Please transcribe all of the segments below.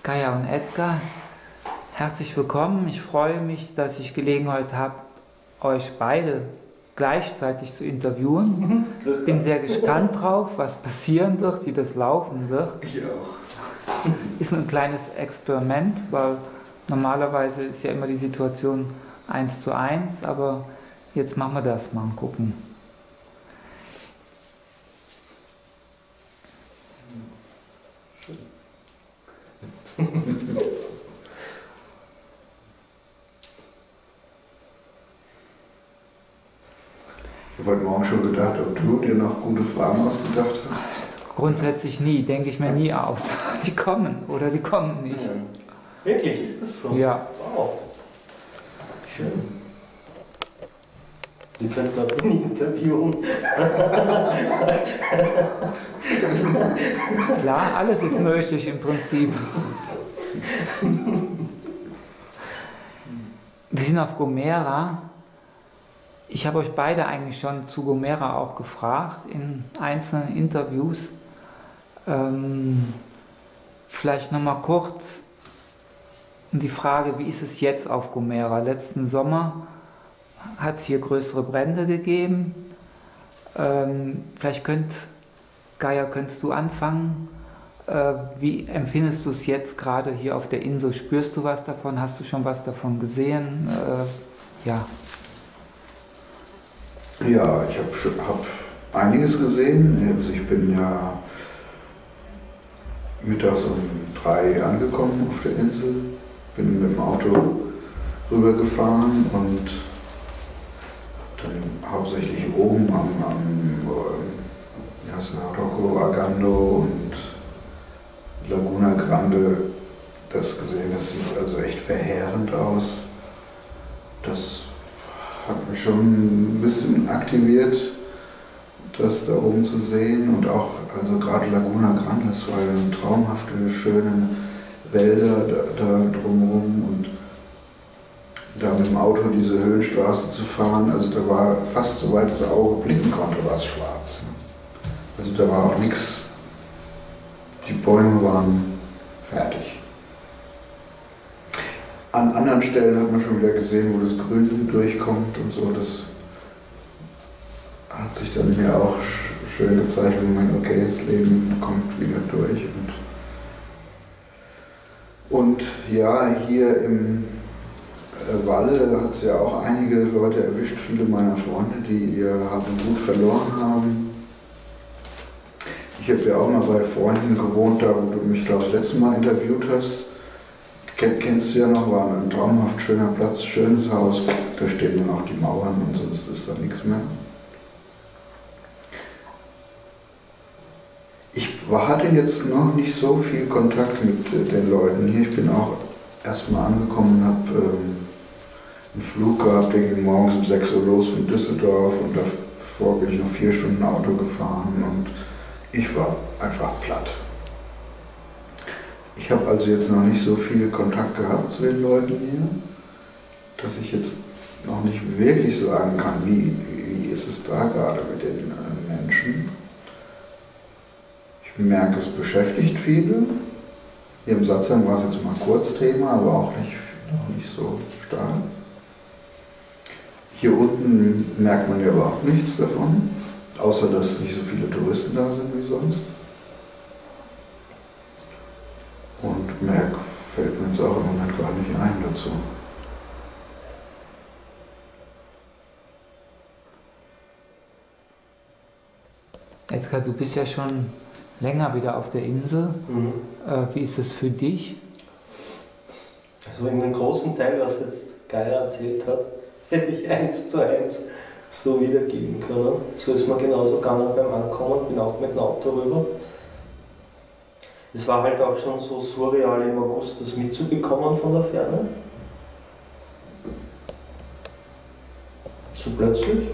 Kaya und Edgar, herzlich willkommen. Ich freue mich, dass ich Gelegenheit habe, euch beide gleichzeitig zu interviewen. Ich bin sehr gespannt drauf, was passieren wird, wie das laufen wird. Ich auch. Ist ein kleines Experiment, weil normalerweise ist ja immer die Situation 1:1, aber jetzt machen wir das mal und gucken. Ich habe heute Morgen schon gedacht, ob du dir noch gute Fragen ausgedacht hast. Grundsätzlich nie, denke ich mir nie aus. Die kommen oder die kommen nicht. Ja. Wirklich, ist das so? Ja. Wow. Schön. Wir können dort ein interviewen. Klar, alles ist möglich im Prinzip. Wir sind auf Gomera. Ich habe euch beide eigentlich schon zu Gomera auch gefragt in einzelnen Interviews. Vielleicht nochmal kurz die Frage, wie ist es jetzt auf Gomera? Letzten Sommer hat es hier größere Brände gegeben. Vielleicht könntest du anfangen. Wie empfindest du es jetzt gerade hier auf der Insel? Spürst du was davon? Hast du schon was davon gesehen? Ja. Ja, ich hab einiges gesehen. Also ich bin ja mittags um 3 angekommen auf der Insel, bin mit dem Auto rübergefahren und dann hauptsächlich oben am Rocco Agando und Laguna Grande das gesehen. Das sieht also echt verheerend aus. Das hat mich schon ein bisschen aktiviert, das da oben zu sehen. Und auch, also gerade Laguna Grande, das war ja traumhafte, schöne Wälder da drumherum. Und da mit dem Auto diese Höhenstraße zu fahren, also da war fast, soweit das Auge blicken konnte, war es schwarz. Also da war auch nichts, die Bäume waren fertig. An anderen Stellen hat man schon wieder gesehen, wo das Grün durchkommt und so. Das hat sich dann hier auch schön gezeigt, wo man meint, okay, das Leben kommt wieder durch. Und ja, hier im Walle hat es ja auch einige Leute erwischt, viele meiner Freunde, die ihr Hab und Gut verloren haben. Ich habe ja auch mal bei Freunden gewohnt, da wo du mich, glaube ich, das letzte Mal interviewt hast. Kennst du ja noch, war ein traumhaft schöner Platz, schönes Haus, da stehen nur noch die Mauern und sonst ist da nichts mehr. Ich hatte jetzt noch nicht so viel Kontakt mit den Leuten hier. Ich bin auch erstmal angekommen und habe einen Flug gehabt, der ging morgens um 6 Uhr los von Düsseldorf und davor bin ich noch 4 Stunden Auto gefahren und ich war einfach platt. Ich habe also jetzt noch nicht so viel Kontakt gehabt zu den Leuten hier, dass ich jetzt noch nicht wirklich sagen kann, wie ist es da gerade mit den Menschen. Ich merke, es beschäftigt viele. Hier im Satzheim war es jetzt mal kurz Thema, aber auch noch nicht so stark. Hier unten merkt man ja überhaupt nichts davon, außer dass nicht so viele Touristen da sind wie sonst. Und mehr fällt mir jetzt auch im Moment gar nicht ein dazu. Edgar, du bist ja schon länger wieder auf der Insel. Mhm. Wie ist es für dich? Also in dem großen Teil, was jetzt Kaya erzählt hat, hätte ich 1:1 so wiedergeben können. So ist mir genauso gegangen beim Ankommen, bin auch mit dem Auto rüber. Es war halt auch schon so surreal im August, das mitzubekommen von der Ferne. So plötzlich.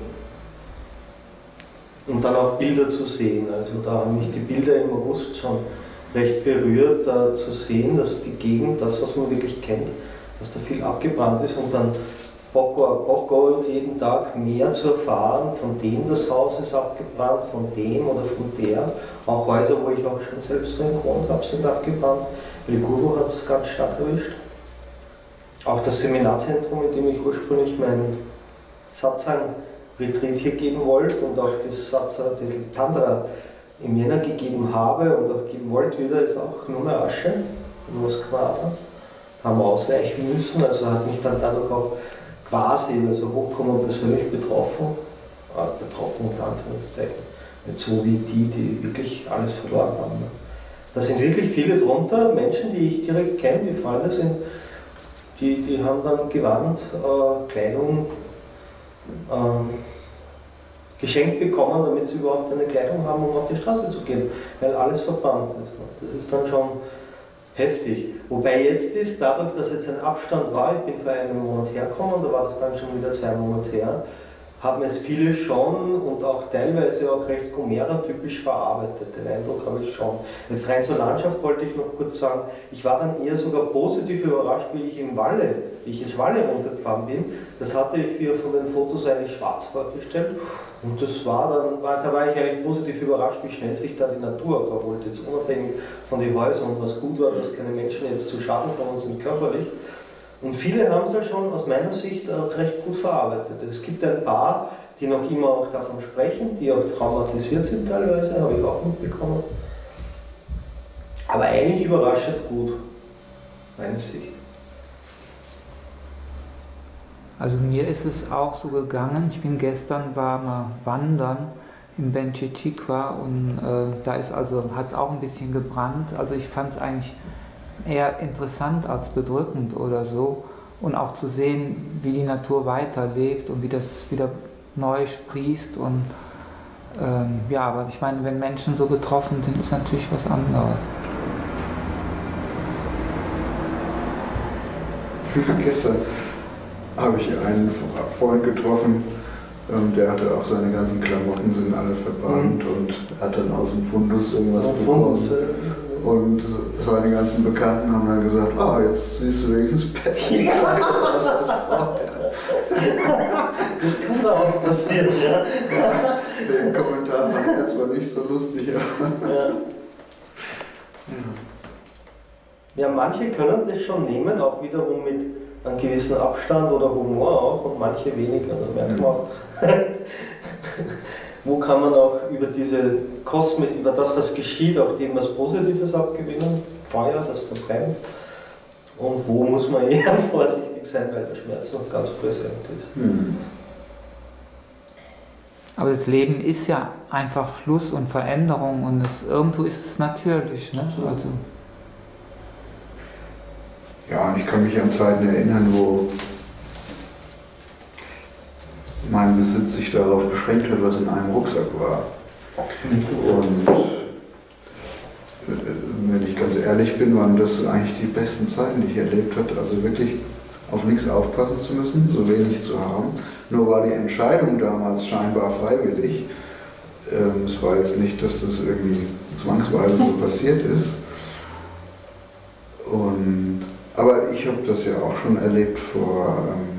Und dann auch Bilder zu sehen. Also da haben mich die Bilder im August schon recht berührt, zu sehen, dass die Gegend, das was man wirklich kennt, dass da viel abgebrannt ist und dann Bock jeden Tag mehr zu erfahren, von dem das Haus ist abgebrannt, von dem oder von der. Auch Häuser, wo ich auch schon selbst drin gewohnt habe, sind abgebrannt. Liguru hat es ganz stark erwischt. Auch das Seminarzentrum, in dem ich ursprünglich meinen Satsang-Retreat hier geben wollte und auch das Tantra im Jänner gegeben habe und auch geben wollte wieder, ist auch nur mehr Asche, nur was Quadras. Haben wir ausweichen müssen, also hat mich dann dadurch auch quasi, also Hochkommen persönlich betroffen unter Anführungszeichen, nicht so wie die wirklich alles verloren haben. Ne? Da sind wirklich viele drunter, Menschen, die ich direkt kenne, die Freunde sind, die haben dann gewarnt, Kleidung geschenkt bekommen, damit sie überhaupt eine Kleidung haben, um auf die Straße zu gehen, weil alles verbrannt ist. Ne? Das ist dann schon heftig. Wobei jetzt ist, dadurch, dass jetzt ein Abstand war, ich bin vor einem Monat hergekommen, da war das dann schon wieder 2 Monate her, haben es viele schon und auch teilweise auch recht Gomera-typisch verarbeitet. Den Eindruck habe ich schon. Jetzt rein zur Landschaft wollte ich noch kurz sagen, ich war dann eher sogar positiv überrascht, wie ich ins Walle runtergefahren bin. Das hatte ich mir von den Fotos eigentlich schwarz vorgestellt. Und das da war ich eigentlich positiv überrascht, wie schnell sich da die Natur erholt. Jetzt unabhängig von den Häusern und was gut war, dass keine Menschen jetzt zu Schaden kommen sind körperlich. Und viele haben es ja schon aus meiner Sicht auch recht gut verarbeitet. Es gibt ein paar, die noch immer auch davon sprechen, die auch traumatisiert sind teilweise, habe ich auch mitbekommen. Aber eigentlich überraschend gut, meine Sicht. Also mir ist es auch so gegangen, war mal wandern im Benchichikwa und da hat es auch ein bisschen gebrannt. Also ich fand es eigentlich eher interessant als bedrückend oder so und auch zu sehen, wie die Natur weiterlebt und wie das wieder neu sprießt und aber ich meine, wenn Menschen so betroffen sind, ist natürlich was anderes. Gestern habe ich einen Freund getroffen, der hatte auch seine ganzen Klamotten sind alle verbrannt und hat dann aus dem Fundus irgendwas bekommen. Und seine ganzen Bekannten haben dann gesagt, jetzt siehst du wenigstens besser aus als vorher. Das kann da auch passieren, ja. Den Kommentar fand ich jetzt zwar nicht so lustig, aber... Ja, manche können das schon nehmen, auch wiederum mit einem gewissen Abstand oder Humor auch und manche weniger, da merkt man auch. Wo kann man auch über diese Kosmik, über das, was geschieht, auch dem was Positives abgewinnen? Feuer, das verbrennt. Und wo muss man eher vorsichtig sein, weil der Schmerz noch ganz präsent ist. Aber das Leben ist ja einfach Fluss und Veränderung und irgendwo ist es natürlich. Ne? Also ja, und ich kann mich an Zeiten erinnern, wo mein Besitz sich darauf beschränkt hat, was in einem Rucksack war. Und wenn ich ganz ehrlich bin, waren das eigentlich die besten Zeiten, die ich erlebt habe. Also wirklich auf nichts aufpassen zu müssen, so wenig zu haben. Nur war die Entscheidung damals scheinbar freiwillig. Es war jetzt nicht, dass das irgendwie zwangsweise so passiert ist. Aber ich habe das ja auch schon erlebt vor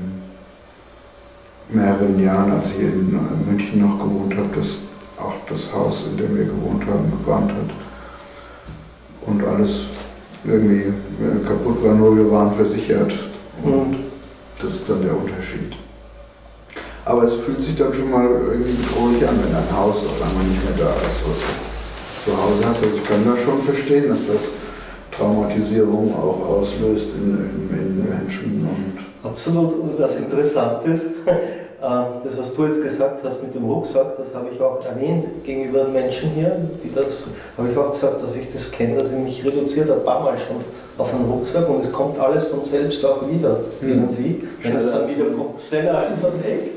mehreren Jahren, als ich in München noch gewohnt habe, dass auch das Haus, in dem wir gewohnt haben, gebrannt hat. Und alles irgendwie kaputt war, nur wir waren versichert. Und das ist dann der Unterschied. Aber es fühlt sich dann schon mal irgendwie bedrohlich an, wenn ein Haus auf einmal nicht mehr da ist, was du zu Hause hast. Also ich kann da schon verstehen, dass das Traumatisierung auch auslöst in Menschen. Und absolut, und was interessant ist, das, was du jetzt gesagt hast mit dem Rucksack, das habe ich auch erwähnt gegenüber den Menschen hier, habe ich auch gesagt, dass ich das kenne, dass ich mich reduziert ein paar Mal schon auf einen Rucksack und es kommt alles von selbst auch wieder, irgendwie, wenn es dann wieder kommt, schneller als man denkt.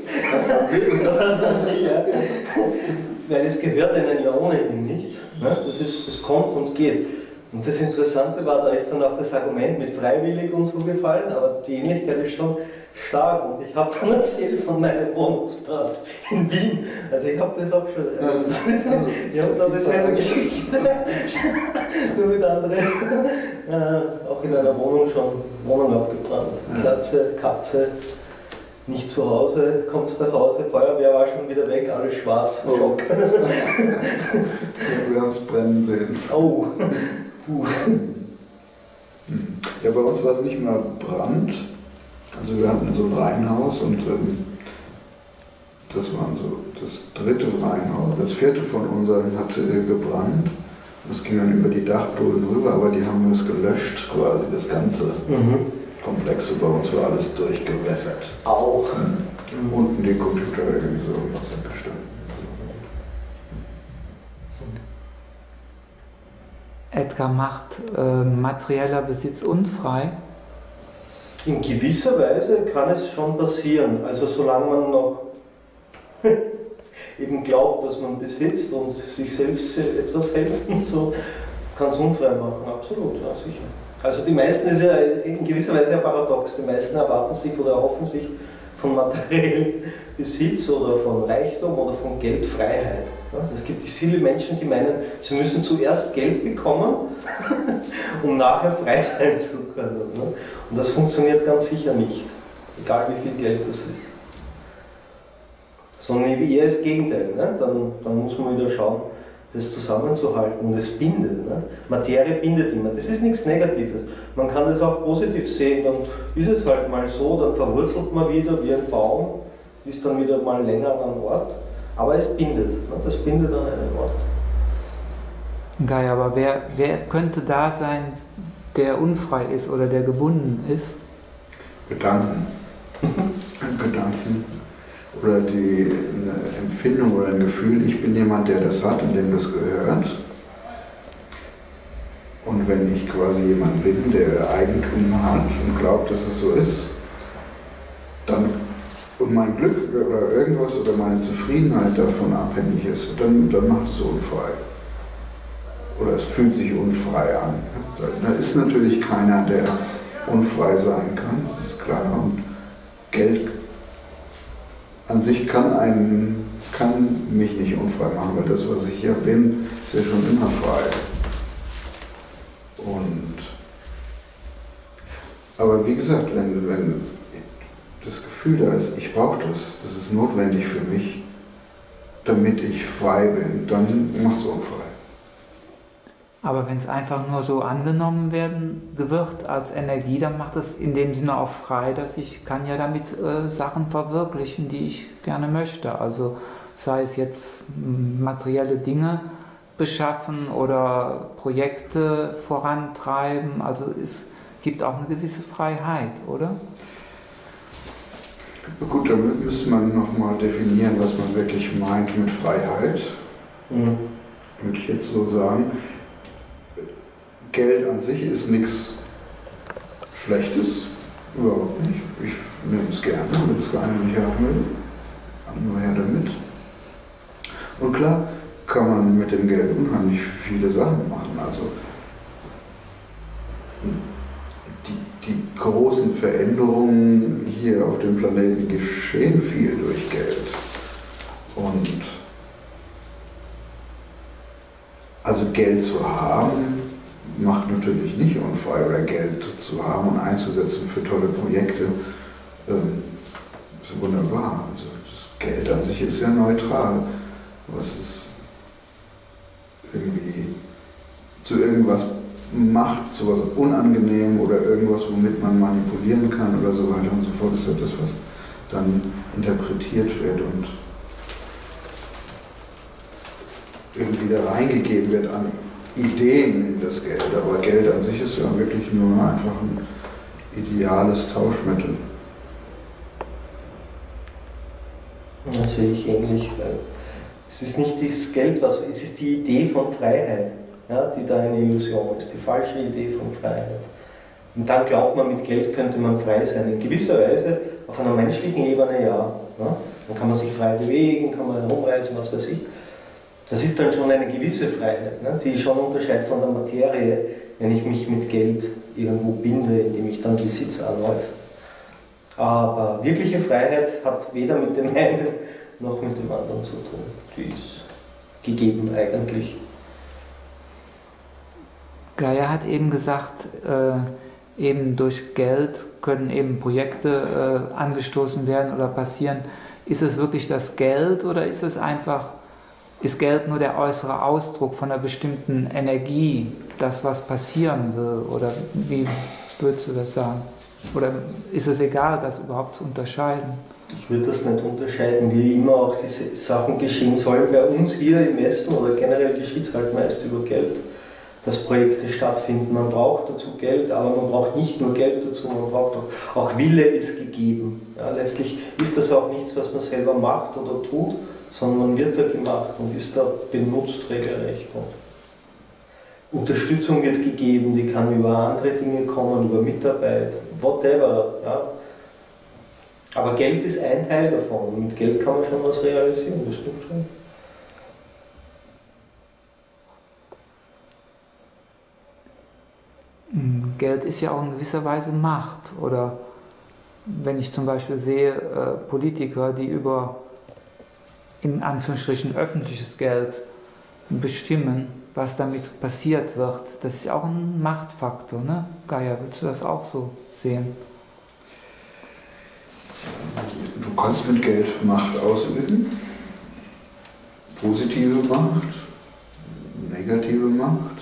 Weil es gehört einem ja ohnehin nicht, ne? Das kommt und geht. Und das Interessante war, da ist dann auch das Argument mit freiwillig und so gefallen, aber die Ähnlichkeit ist schon stark. Und ich habe dann erzählt von meinem Wohnungstat in Wien. Also ich habe das auch schon. Ich habe da dieselbe Geschichte, nur mit anderen. Auch in einer Wohnung schon Wohnung abgebrannt. Katze, nicht zu Hause, kommst nach Hause, Feuerwehr war schon wieder weg, alles schwarz, Schock. Ja, wir haben es brennen sehen. Oh. Ja, bei uns war es nicht mal Brand. Also wir hatten so ein Reihenhaus und das war so das dritte Reihenhaus. Das vierte von unseren hatte gebrannt. Das ging dann über die Dachboden rüber, aber die haben das gelöscht, quasi das ganze Komplex. Bei uns war alles durchgewässert. Auch. Unten die Computer irgendwie so im Wasser gestanden. Edgar, macht materieller Besitz unfrei? In gewisser Weise kann es schon passieren. Also solange man noch eben glaubt, dass man besitzt und sich selbst für etwas hält und so, kann es unfrei machen, absolut, ja sicher. Also die meisten ist ja in gewisser Weise ein Paradox. Die meisten erwarten sich oder erhoffen sich von materiellem Besitz oder von Reichtum oder von Geld Freiheit. Es gibt viele Menschen, die meinen, sie müssen zuerst Geld bekommen, um nachher frei sein zu können. Und das funktioniert ganz sicher nicht, egal wie viel Geld das ist. Sondern eher das Gegenteil. Dann muss man wieder schauen, das zusammenzuhalten und es bindet. Materie bindet immer. Das ist nichts Negatives. Man kann das auch positiv sehen, dann ist es halt mal so, dann verwurzelt man wieder wie ein Baum, ist dann wieder mal länger an einem Ort. Aber es bindet, das bindet an einem Ort. Geil, aber wer könnte da sein, der unfrei ist oder der gebunden ist? Gedanken. Gedanken. Oder eine Empfindung oder ein Gefühl, ich bin jemand, der das hat und dem das gehört. Und wenn ich quasi jemand bin, der Eigentum hat und glaubt, dass es so ist, dann und mein Glück oder irgendwas oder meine Zufriedenheit davon abhängig ist, dann macht es unfrei. Oder es fühlt sich unfrei an. Da ist natürlich keiner, der unfrei sein kann, das ist klar. Und Geld an sich kann mich nicht unfrei machen, weil das, was ich ja bin, ist ja schon immer frei. Aber wie gesagt, wenn das Gefühl da ist, ich brauche das ist notwendig für mich, damit ich frei bin, dann macht es unfrei. Aber wenn es einfach nur so angenommen wird als Energie, dann macht es in dem Sinne auch frei, dass ich kann ja damit Sachen verwirklichen, die ich gerne möchte. Also sei es jetzt materielle Dinge beschaffen oder Projekte vorantreiben. Also es gibt auch eine gewisse Freiheit, oder? Gut, dann müsste man nochmal definieren, was man wirklich meint mit Freiheit. Würde ich jetzt so sagen. Geld an sich ist nichts Schlechtes, überhaupt nicht. Ich nehme es gerne, wenn es keiner nicht haben will. Nur her damit. Und klar kann man mit dem Geld unheimlich viele Sachen machen. Also die großen Veränderungen hier auf dem Planeten geschehen viel durch Geld. Und also Geld zu haben, macht natürlich nicht unfrei, oder Geld zu haben und einzusetzen für tolle Projekte, ist wunderbar. Also das Geld an sich ist ja neutral. Was es irgendwie zu irgendwas macht, zu was unangenehm oder irgendwas, womit man manipulieren kann oder so weiter und so fort, ist ja das, was dann interpretiert wird und irgendwie da reingegeben wird an Ideen in das Geld. Aber Geld an sich ist ja wirklich nur einfach ein ideales Tauschmittel. Das sehe ich ähnlich. Es ist nicht das Geld, es ist die Idee von Freiheit, ja, die da eine Illusion ist, die falsche Idee von Freiheit. Und dann glaubt man, mit Geld könnte man frei sein. In gewisser Weise, auf einer menschlichen Ebene ja. Dann kann man sich frei bewegen, kann man herumreisen, was weiß ich. Das ist dann schon eine gewisse Freiheit, ne, die schon unterscheidet von der Materie, wenn ich mich mit Geld irgendwo binde, indem ich dann Besitz anhäufe. Aber wirkliche Freiheit hat weder mit dem einen noch mit dem anderen zu tun. Die ist gegeben eigentlich. Gaia hat eben gesagt, eben durch Geld können eben Projekte angestoßen werden oder passieren. Ist es wirklich das Geld oder ist es einfach, ist Geld nur der äußere Ausdruck von einer bestimmten Energie, das was passieren will? Oder wie würdest du das sagen? Oder ist es egal, das überhaupt zu unterscheiden? Ich würde das nicht unterscheiden, wie immer auch diese Sachen geschehen sollen. Bei uns hier im Westen oder generell geschieht es halt meist über Geld, dass Projekte stattfinden. Man braucht dazu Geld, aber man braucht nicht nur Geld dazu, man braucht auch Wille ist gegeben. Ja, letztlich ist das auch nichts, was man selber macht oder tut, sondern man wird da gemacht und ist da benutzt regelrecht. Unterstützung wird gegeben, die kann über andere Dinge kommen, über Mitarbeit, whatever. Ja. Aber Geld ist ein Teil davon und mit Geld kann man schon was realisieren, das stimmt schon. Geld ist ja auch in gewisser Weise Macht. Oder wenn ich zum Beispiel sehe, Politiker, die über in Anführungsstrichen öffentliches Geld bestimmen, was damit passiert wird, das ist auch ein Machtfaktor, ne? Gaia, würdest du das auch so sehen? Du kannst mit Geld Macht ausüben, positive Macht, negative Macht.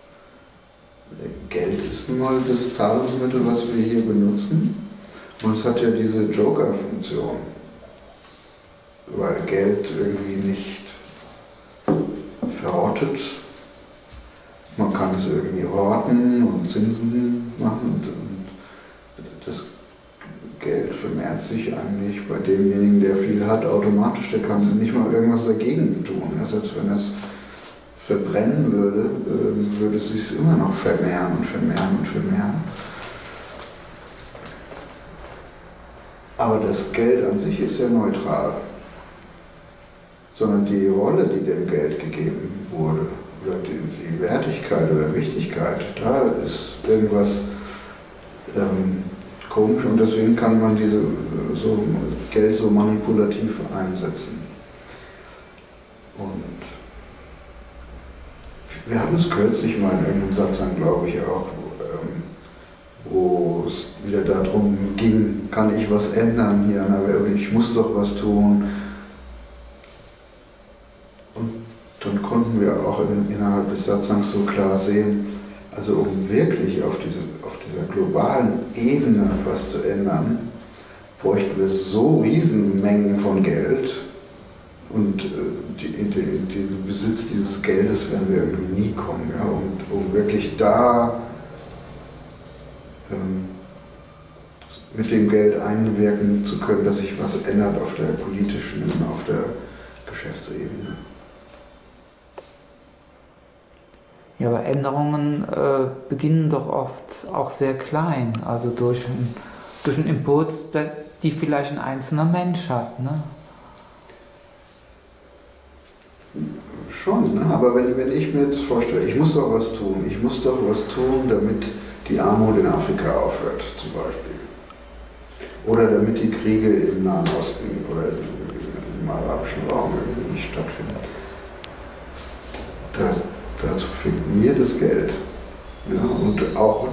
Geld ist nun mal das Zahlungsmittel, was wir hier benutzen, und es hat ja diese Joker-Funktion, weil Geld irgendwie nicht verrottet. Man kann es irgendwie horten und Zinsen machen und das Geld vermehrt sich eigentlich bei demjenigen, der viel hat, automatisch. Der kann nicht mal irgendwas dagegen tun. Selbst wenn er es verbrennen würde, würde es sich immer noch vermehren und vermehren und vermehren. Aber das Geld an sich ist ja neutral, sondern die Rolle, die dem Geld gegeben wurde, oder die Wertigkeit oder Wichtigkeit, da ist irgendwas komisch, und deswegen kann man Geld so manipulativ einsetzen. Und wir hatten es kürzlich mal in irgendeinem Satz, glaube ich auch, wo es wieder darum ging, kann ich was ändern hier an der Welt, ich muss doch was tun. Und dann konnten wir auch innerhalb des Satsangs so klar sehen, also um wirklich auf dieser globalen Ebene was zu ändern, bräuchten wir so Riesenmengen von Geld, und in den Besitz dieses Geldes werden wir irgendwie nie kommen. Ja? Und um wirklich da mit dem Geld einwirken zu können, dass sich was ändert auf der politischen und auf der Geschäftsebene. Ja, aber Änderungen beginnen doch oft auch sehr klein, also durch einen Impuls, die vielleicht ein einzelner Mensch hat. Ne? Schon, ne? Aber wenn ich mir jetzt vorstelle, ich muss doch was tun, damit die Armut in Afrika aufhört, zum Beispiel. Oder damit die Kriege im Nahen Osten oder im arabischen Raum irgendwie nicht stattfinden. Dazu fehlt mir das Geld. Ja? Und auch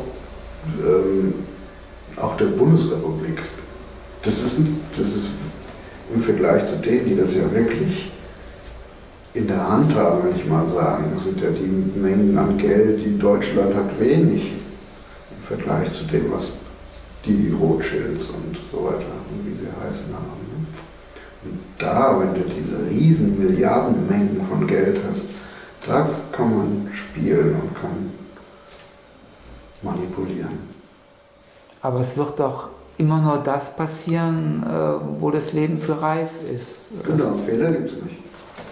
der Bundesrepublik. Das ist im Vergleich zu denen, die das ja wirklich in der Hand haben, will ich mal sagen, sind ja die Mengen an Geld, die Deutschland hat, wenig im Vergleich zu dem, was die Rothschilds und so weiter, wie sie heißen, haben. Und da, wenn du diese riesen Milliardenmengen von Geld hast, da kann man spielen und kann manipulieren. Aber es wird doch immer nur das passieren, wo das Leben für reif ist. Genau, Fehler gibt es nicht.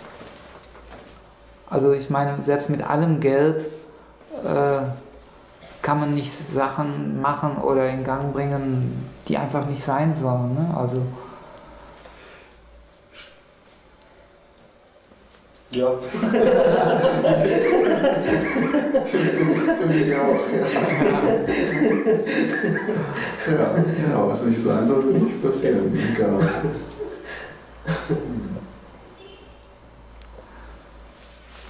Also ich meine, selbst mit allem Geld kann man nicht Sachen machen oder in Gang bringen, die einfach nicht sein sollen. Ne? Also ja. Für mich auch, ja. Ja, genau, was nicht sein soll, wird nicht passieren. Egal.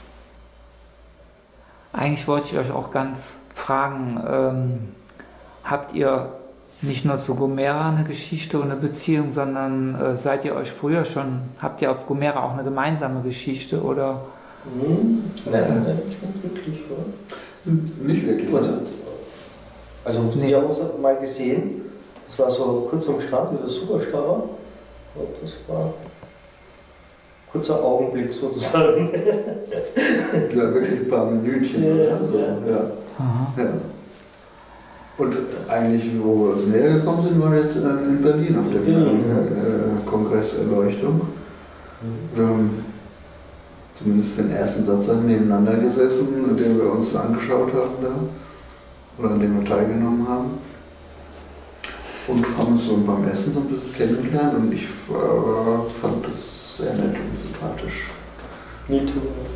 eigentlich wollte ich euch auch ganz fragen, habt ihr nicht nur zu Gomera eine Geschichte und eine Beziehung, sondern seid ihr euch früher schon, habt ihr auf Gomera auch eine gemeinsame Geschichte oder? Nein, nicht wirklich, oder? Nicht wirklich. Also wir haben uns mal gesehen, das war so kurz am Strand, wie der Superstar war. Und das war ein kurzer Augenblick sozusagen. Ja, wirklich ein paar Minütchen. Ja, also, ja. Ja. Und eigentlich, wo wir uns näher gekommen sind, war jetzt in Berlin auf dem Kongress Erleuchtung. Wir haben zumindest den ersten Satz nebeneinander gesessen, den wir uns angeschaut haben da, oder an dem wir teilgenommen haben. Und haben uns so beim Essen so ein bisschen kennengelernt und ich fand das sehr nett und sympathisch. Me too.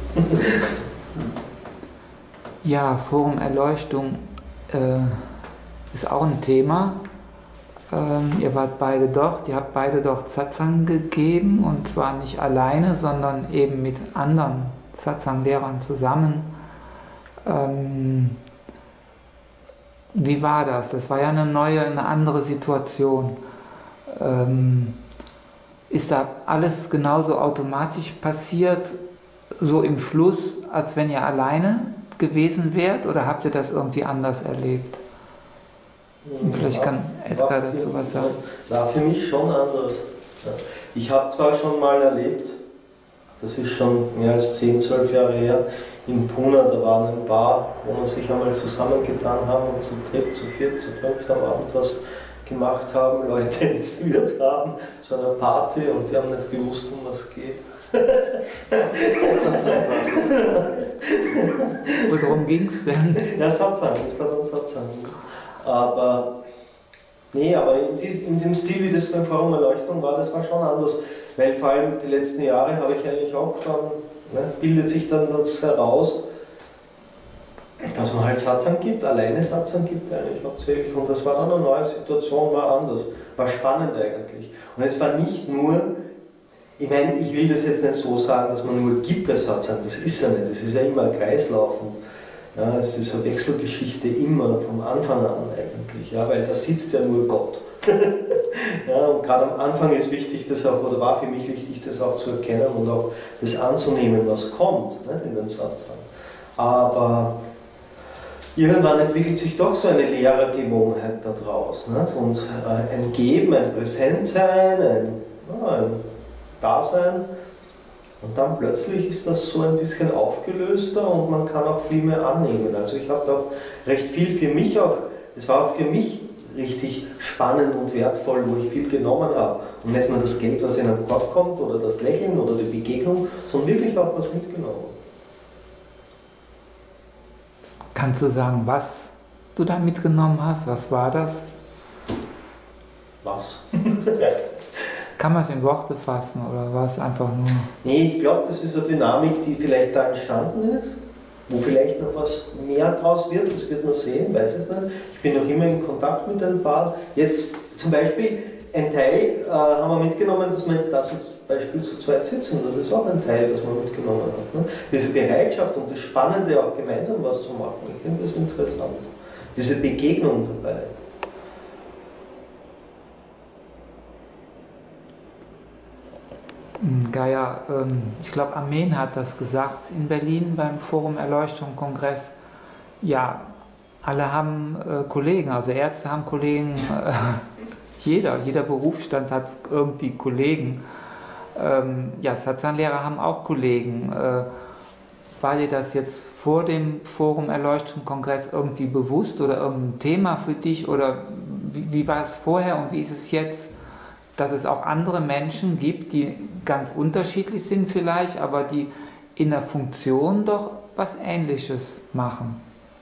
Ja, Forum Erleuchtung ist auch ein Thema. Ihr wart beide dort, ihr habt beide dort Satsang gegeben und zwar nicht alleine, sondern eben mit anderen Satsang-Lehrern zusammen. Wie war das? Das war ja eine andere Situation. Ist da alles genauso automatisch passiert, so im Fluss, als wenn ihr alleine gewesen wärt, oder habt ihr das irgendwie anders erlebt? Und vielleicht kann Edgar dazu was sagen. War für mich schon anders. Ich habe zwar schon mal erlebt, das ist schon mehr als 10, 12 Jahre her, in Pune, da war eine Bar, wo man sich einmal zusammengetan haben und zu dritt, zu viert, zu fünft am Abend was gemacht haben, Leute entführt haben zu einer Party und die haben nicht gewusst, um was es geht. Worum ging es denn? Ja, Satsang, das war dann Satsang. Aber in dem Stil, wie das beim Forum Erleuchtung war, das war schon anders. Weil vor allem die letzten Jahre habe ich eigentlich auch dann, bildet sich dann das heraus, dass man halt Satsang gibt, alleine Satsang gibt eigentlich hauptsächlich. Und das war dann eine neue Situation, war anders, war spannend eigentlich. Und es war nicht nur, ich meine, ich will das jetzt nicht so sagen, dass man nur gibt bei Satsang, das ist ja nicht, das ist ja immer ein Kreislauf. Und ja, es ist eine Wechselgeschichte immer vom Anfang an eigentlich, ja, weil da sitzt ja nur Gott. Ja, und gerade am Anfang ist wichtig, das auch, oder war für mich wichtig, das auch zu erkennen und auch das anzunehmen, was kommt, nicht, in den Satsang. Aber irgendwann entwickelt sich doch so eine Lehrergewohnheit daraus. Nicht? Und ein Geben, ein Präsentsein, ein Dasein. Und dann plötzlich ist das so ein bisschen aufgelöster und man kann auch viel mehr annehmen. Also ich habe da auch recht viel für mich auch, das war auch für mich richtig spannend und wertvoll, wo ich viel genommen habe. Und nicht nur das Geld, was in den Korb kommt oder das Lächeln oder die Begegnung, sondern wirklich auch was mitgenommen. Kannst du sagen, was du da mitgenommen hast? Was war das? Was? Kann man es in Worte fassen oder war es einfach nur... Nee, ich glaube, das ist eine Dynamik, die vielleicht da entstanden ist, wo vielleicht noch was mehr draus wird, das wird man sehen, weiß es nicht. Ich bin noch immer in Kontakt mit ein paar. Jetzt zum Beispiel, ein Teil haben wir mitgenommen, dass wir jetzt da zum Beispiel zu zweit sitzen, das ist auch ein Teil, das man mitgenommen hat. Ne? Diese Bereitschaft und das Spannende, auch gemeinsam was zu machen, ich finde das interessant. Diese Begegnung dabei. Gaia, ich glaube, Amen hat das gesagt in Berlin beim Forum Erleuchtung Kongress. Ja, alle haben Kollegen, also Ärzte haben Kollegen, jeder Berufsstand hat irgendwie Kollegen. Ja, Satsang-Lehrer haben auch Kollegen. War dir das jetzt vor dem Forum Erleuchtung Kongress irgendwie bewusst oder irgendein Thema für dich oder wie war es vorher und wie ist es jetzt? Dass es auch andere Menschen gibt, die ganz unterschiedlich sind vielleicht, aber die in der Funktion doch was Ähnliches machen.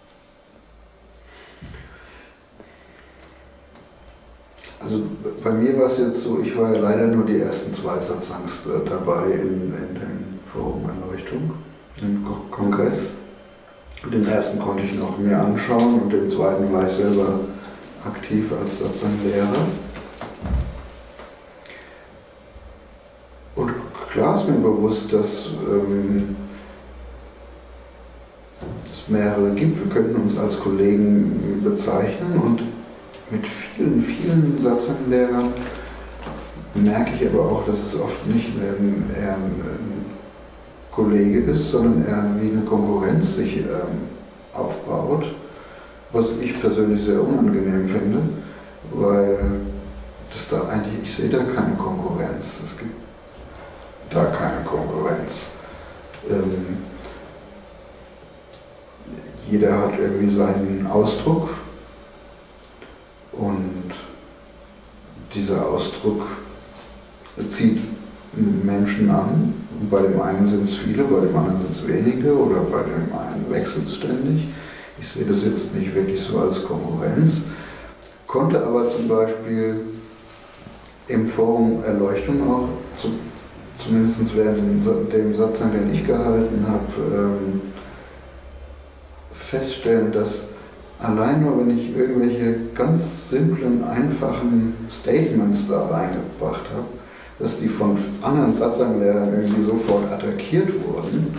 Also bei mir war es jetzt so, ich war ja leider nur die ersten 2 Satsangs dabei in dem Forum Erleuchtung, im Kongress. Den ersten konnte ich noch mir anschauen und den zweiten war ich selber aktiv als Satsang-Lehrer. Und klar ist mir bewusst, dass es mehrere gibt. Wir könnten uns als Kollegen bezeichnen und mit vielen, vielen Satzanglehrern merke ich aber auch, dass es oft nicht eher ein Kollege ist, sondern eher wie eine Konkurrenz sich aufbaut, was ich persönlich sehr unangenehm finde, weil das da eigentlich, ich sehe da keine Konkurrenz. Es gibt da keine Konkurrenz. Jeder hat irgendwie seinen Ausdruck und dieser Ausdruck zieht Menschen an. Und bei dem einen sind es viele, bei dem anderen sind es wenige oder bei dem einen wechselt es ständig. Ich sehe das jetzt nicht wirklich so als Konkurrenz, konnte aber zum Beispiel im Forum Erleuchtung auch, zumindest während dem Satzang, den ich gehalten habe, feststellen, dass allein nur, wenn ich irgendwelche ganz simplen, einfachen Statements da reingebracht habe, dass die von anderen Satzanglehrern irgendwie sofort attackiert wurden.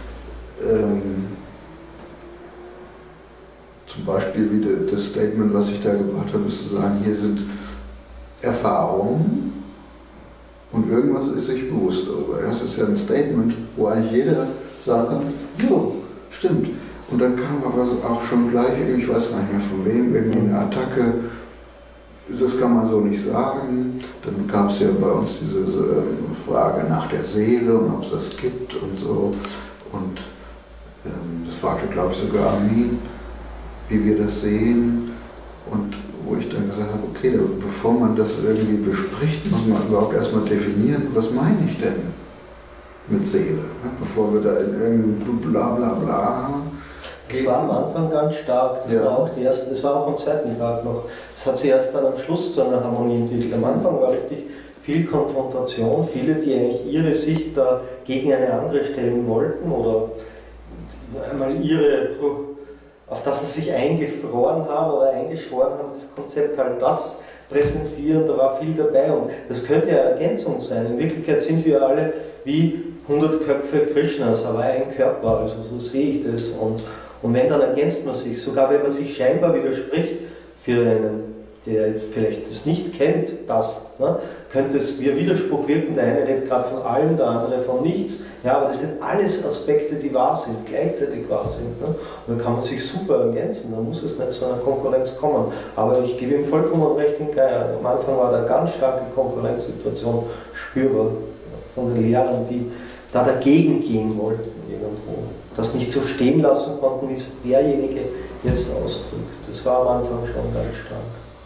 Zum Beispiel wie das Statement, was ich da gebracht habe, ist zu sagen, hier sind Erfahrungen und irgendwas ist sich bewusst darüber. Das ist ja ein Statement, wo eigentlich jeder sagen kann, jo, stimmt. Und dann kam aber auch schon gleich, ich weiß gar nicht mehr von wem, irgendwie eine Attacke, das kann man so nicht sagen. Dann gab es ja bei uns diese Frage nach der Seele und ob es das gibt und so. Und das fragte, glaube ich, sogar Armin, wie wir das sehen. Und wo ich dann gesagt habe, okay, bevor man das irgendwie bespricht, muss man überhaupt erstmal definieren, was meine ich denn mit Seele? Bevor wir da in irgendein bla bla bla. Das war am Anfang ganz stark, das war auch am zweiten Tag noch. Das hat sich erst dann am Schluss zu einer Harmonie entwickelt. Am Anfang war richtig viel Konfrontation, viele, die eigentlich ihre Sicht da gegen eine andere stellen wollten oder einmal auf das sie sich eingefroren haben oder eingeschworen haben, das Konzept halt das präsentieren, da war viel dabei und das könnte ja Ergänzung sein. In Wirklichkeit sind wir alle wie 100 Köpfe Krishnas, aber ein Körper, also so sehe ich das. Und wenn, dann ergänzt man sich, sogar wenn man sich scheinbar widerspricht, für einen, der jetzt vielleicht das nicht kennt, könnte es wie ein Widerspruch wirken, der eine redet gerade von allem, der andere von nichts, ja, aber das sind alles Aspekte, die wahr sind, gleichzeitig wahr sind. Ne? Und da kann man sich super ergänzen, da muss es nicht zu einer Konkurrenz kommen. Aber ich gebe ihm vollkommen recht in Geier, am Anfang war da eine ganz starke Konkurrenzsituation spürbar von den Lehrern, die da dagegen gehen wollten irgendwo. Das nicht so stehen lassen konnten, wie es derjenige jetzt ausdrückt. Das war am Anfang schon ganz stark.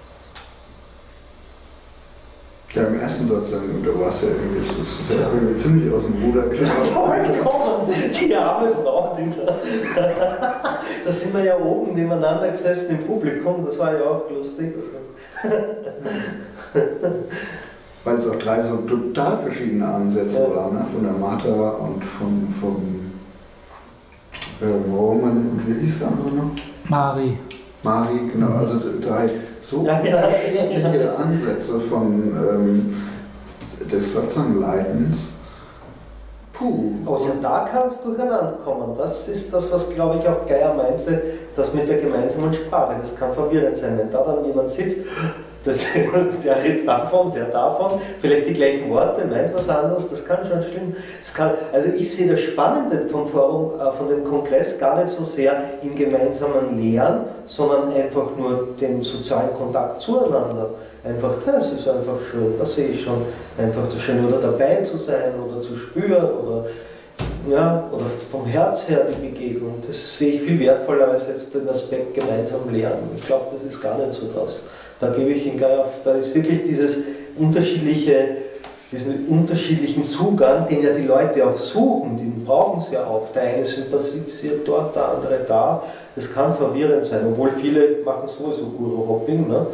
Ja, im ersten Satz sagen, da war es ja irgendwie, das ist ja irgendwie ziemlich aus dem Ruder Vollkommen! Die arme Frau, die da sind wir ja oben nebeneinander gesessen im Publikum, das war ja auch lustig. Weil es auch drei so total verschiedene Ansätze waren, ne? Von der Martha und vom Roman und wie hieß der andere noch? Mari, genau, also drei so unterschiedliche Ansätze des Satzangleitens. Puh. Also da kann es durcheinander kommen. Das ist das, was, glaube ich, auch Geier meinte, das mit der gemeinsamen Sprache. Das kann verwirrend sein, wenn da dann jemand sitzt, der redet davon, der davon, vielleicht die gleichen Worte, meint was anderes, das kann schon stimmen. Also ich sehe das Spannende vom Forum, von dem Kongress gar nicht so sehr im gemeinsamen Lehren, sondern einfach nur den sozialen Kontakt zueinander. Einfach das ist einfach schön, das sehe ich schon. Einfach das Schöne, oder dabei zu sein oder zu spüren oder vom Herz her die Begegnung. Das sehe ich viel wertvoller als jetzt den Aspekt gemeinsam lernen. Ich glaube, das ist gar nicht so das. Da gebe ich ihn gleich auf, da ist wirklich diesen unterschiedlichen Zugang, den ja die Leute auch suchen, den brauchen sie ja auch. Der eine sympathisiert dort, der andere da. Das kann verwirrend sein, obwohl viele machen sowieso Guru-Hopping, ne?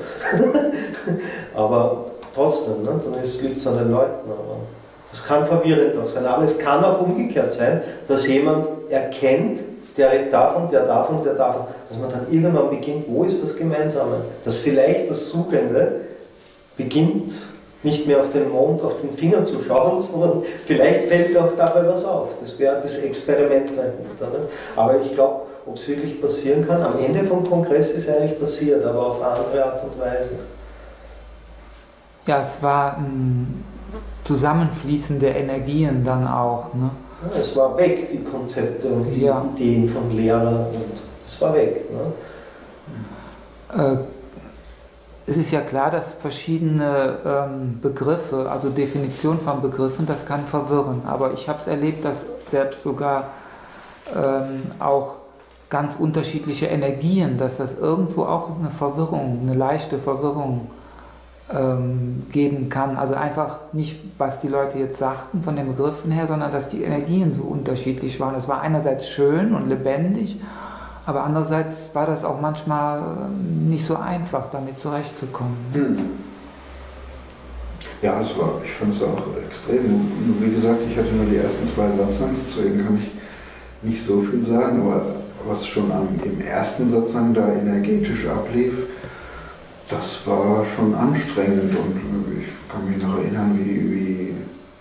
Aber trotzdem, ne? Dann liegt es an den Leuten. Aber das kann verwirrend auch sein, aber es kann auch umgekehrt sein, dass jemand erkennt, der redet davon, der davon, der davon, dass man dann irgendwann beginnt, wo ist das Gemeinsame? Dass vielleicht das Suchende beginnt, nicht mehr auf den Mond, auf den Finger zu schauen, sondern vielleicht fällt auch dabei was auf. Das wäre das Experiment dahinter. Ne? Aber ich glaube, ob es wirklich passieren kann. Am Ende vom Kongress ist eigentlich passiert, aber auf andere Art und Weise. Ja, es war ein Zusammenfließen der Energien dann auch. Ne? Ja, es war weg, die Konzepte und die ja. Ideen von Lehrern, und es war weg. Ne? Es ist ja klar, dass verschiedene Begriffe, also Definition von Begriffen, das kann verwirren. Aber ich habe es erlebt, dass selbst sogar auch ganz unterschiedliche Energien, dass das irgendwo auch eine Verwirrung, eine leichte Verwirrung geben kann. Also einfach nicht, was die Leute jetzt sagten von den Begriffen her, sondern dass die Energien so unterschiedlich waren. Es war einerseits schön und lebendig, aber andererseits war das auch manchmal nicht so einfach, damit zurechtzukommen. Ja, ich fand es auch extrem. Wie gesagt, ich hatte nur die ersten 2 Satzangs, deswegen kann ich nicht so viel sagen, aber was schon im ersten Satzang da energetisch ablief, das war schon anstrengend, und ich kann mich noch erinnern, wie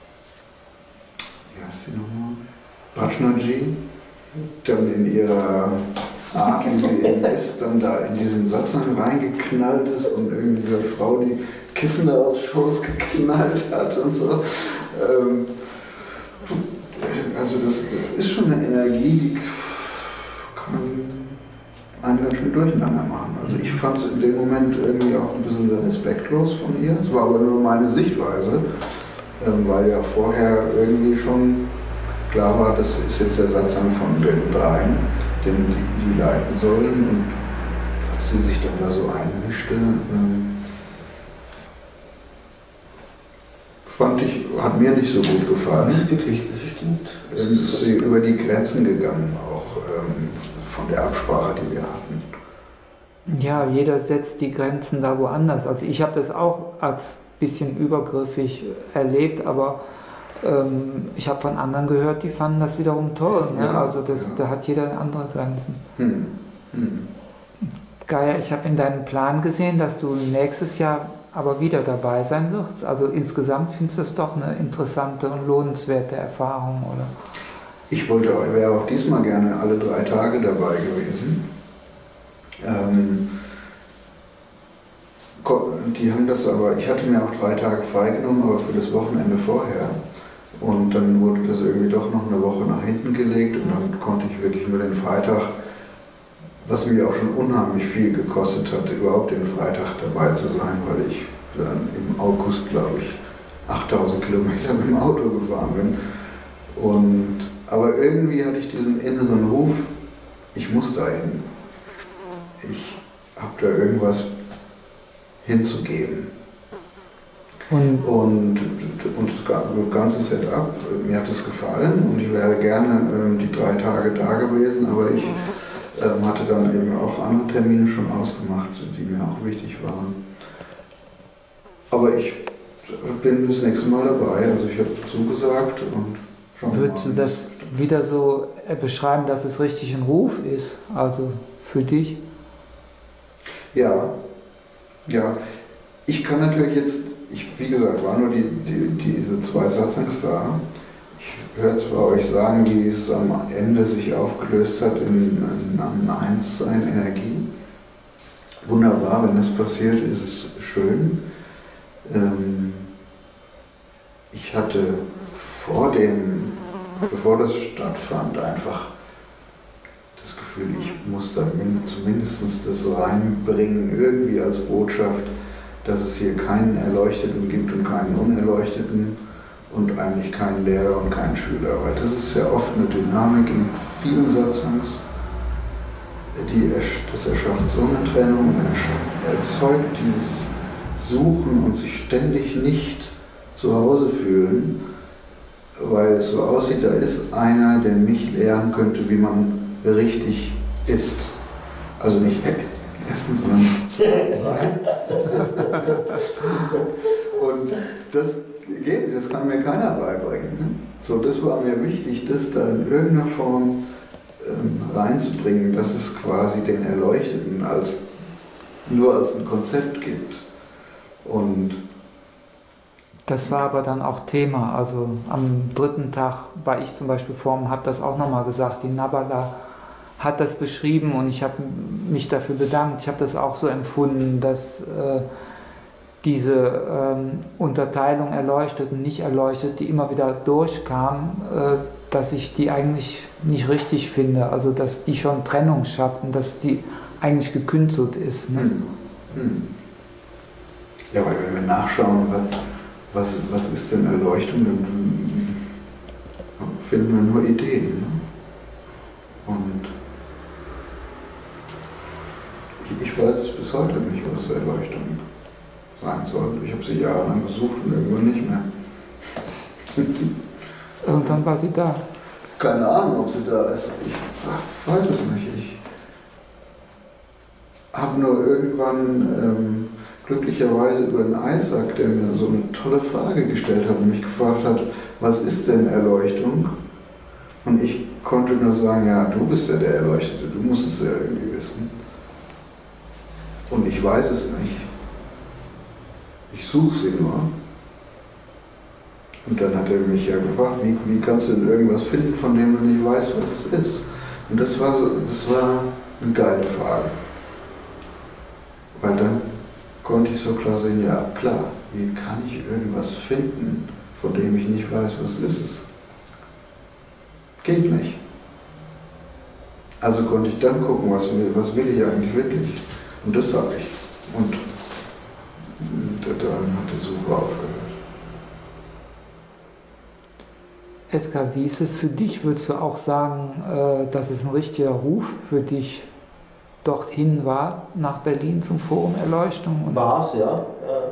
heißt sie nochmal? Prajnaji dann in ihrer Art, wie sie eben ist, dann da in diesen Satzang reingeknallt ist und irgendwie dieser Frau die Kissen da aufs Schoß geknallt hat und so. Also das ist schon eine Energie, die kann einen ganz schön durcheinander machen. Also ich fand es in dem Moment irgendwie auch ein bisschen respektlos von ihr. Es war aber nur meine Sichtweise, weil ja vorher irgendwie schon klar war, das ist jetzt der Satzang von den dreien, den die leiten sollen. Und als sie sich dann da so einmischte, hat mir nicht so gut gefallen. Das ist wirklich, das stimmt. Es ist sie über die Grenzen gegangen, auch von der Absprache, die wir hatten. Ja, jeder setzt die Grenzen da woanders. Also ich habe das auch als bisschen übergriffig erlebt, aber ich habe von anderen gehört, die fanden das wiederum toll. Ne? Ja, also da hat jeder andere Grenzen. Gaia, ich habe in deinem Plan gesehen, dass du nächstes Jahr aber wieder dabei sein wirst. Also insgesamt findest du es doch eine interessante und lohnenswerte Erfahrung, oder? Ich wäre auch diesmal gerne alle 3 Tage dabei gewesen. Die haben das aber, ich hatte mir auch 3 Tage freigenommen, aber für das Wochenende vorher. Und dann wurde das irgendwie doch noch eine Woche nach hinten gelegt, und dann konnte ich wirklich nur den Freitag, was mir auch schon unheimlich viel gekostet hat, überhaupt den Freitag dabei zu sein, weil ich dann im August, glaube ich, 8000 Kilometer mit dem Auto gefahren bin. Aber irgendwie hatte ich diesen inneren Ruf, ich muss dahin. Ich habe da irgendwas hinzugeben. Und das ganze Setup, mir hat es gefallen, und ich wäre gerne die 3 Tage da gewesen, aber ich hatte dann eben auch andere Termine schon ausgemacht, die mir auch wichtig waren. Aber ich bin das nächste Mal dabei, also ich habe zugesagt und schauen wir mal. Würdest du das wieder so beschreiben, dass es richtig ein Ruf ist, also für dich? Ja. Ich kann natürlich jetzt, wie gesagt, waren nur diese 2 Satsangs da. Ich höre zwar euch sagen, wie es am Ende sich aufgelöst hat in ein Einssein Energie. Wunderbar, wenn das passiert, ist es schön. Ich hatte bevor das stattfand, einfach das Gefühl, ich muss da zumindest das reinbringen, irgendwie als Botschaft, dass es hier keinen Erleuchteten gibt und keinen Unerleuchteten und eigentlich keinen Lehrer und keinen Schüler. Weil das ist ja oft eine Dynamik in vielen Satsangs, das erschafft so eine Trennung, erzeugt dieses Suchen und sich ständig nicht zu Hause fühlen, weil es so aussieht, da ist einer, der mich lehren könnte, wie man richtig isst. Also nicht essen, sondern sein. Und das kann mir keiner beibringen. Ne? So, das war mir wichtig, das da in irgendeiner Form reinzubringen, dass es quasi den Erleuchteten nur als ein Konzept gibt. Und das war aber dann auch Thema. Also am 3. Tag war ich zum Beispiel habe das auch nochmal gesagt, die Nabbala hat das beschrieben und ich habe mich dafür bedankt. Ich habe das auch so empfunden, dass diese Unterteilung erleuchtet und nicht erleuchtet, die immer wieder durchkam, dass ich die eigentlich nicht richtig finde. Also dass die schon Trennung schaffen, dass die eigentlich gekünstelt ist. Ne? Ja, weil wenn wir nachschauen, was ist denn Erleuchtung, dann finden wir nur Ideen. Ne? Und ich weiß es bis heute nicht, was Erleuchtung sein soll. Ich habe sie jahrelang gesucht und irgendwann nicht mehr. Irgendwann war sie da. Keine Ahnung, ob sie da ist. Ich weiß es nicht. Ich habe nur irgendwann glücklicherweise über den Isaac, der mir so eine tolle Frage gestellt hat und mich gefragt hat, was ist denn Erleuchtung? Und ich konnte nur sagen, ja, du bist ja der Erleuchtete, du musst es ja irgendwie wissen. Und ich weiß es nicht. Ich suche sie nur. Und dann hat er mich ja gefragt, wie kannst du denn irgendwas finden, von dem du nicht weißt, was es ist? Und das war eine geile Frage. Weil dann konnte ich so klar sehen, ja klar, wie kann ich irgendwas finden, von dem ich nicht weiß, was es ist? Geht nicht. Also konnte ich dann gucken, was will ich eigentlich wirklich? Und das habe ich. Und dann hat die Suche aufgehört. Edgar, wie ist es für dich? Würdest du auch sagen, dass es ein richtiger Ruf für dich dorthin war, nach Berlin zum Forum Erleuchtung? War es, ja.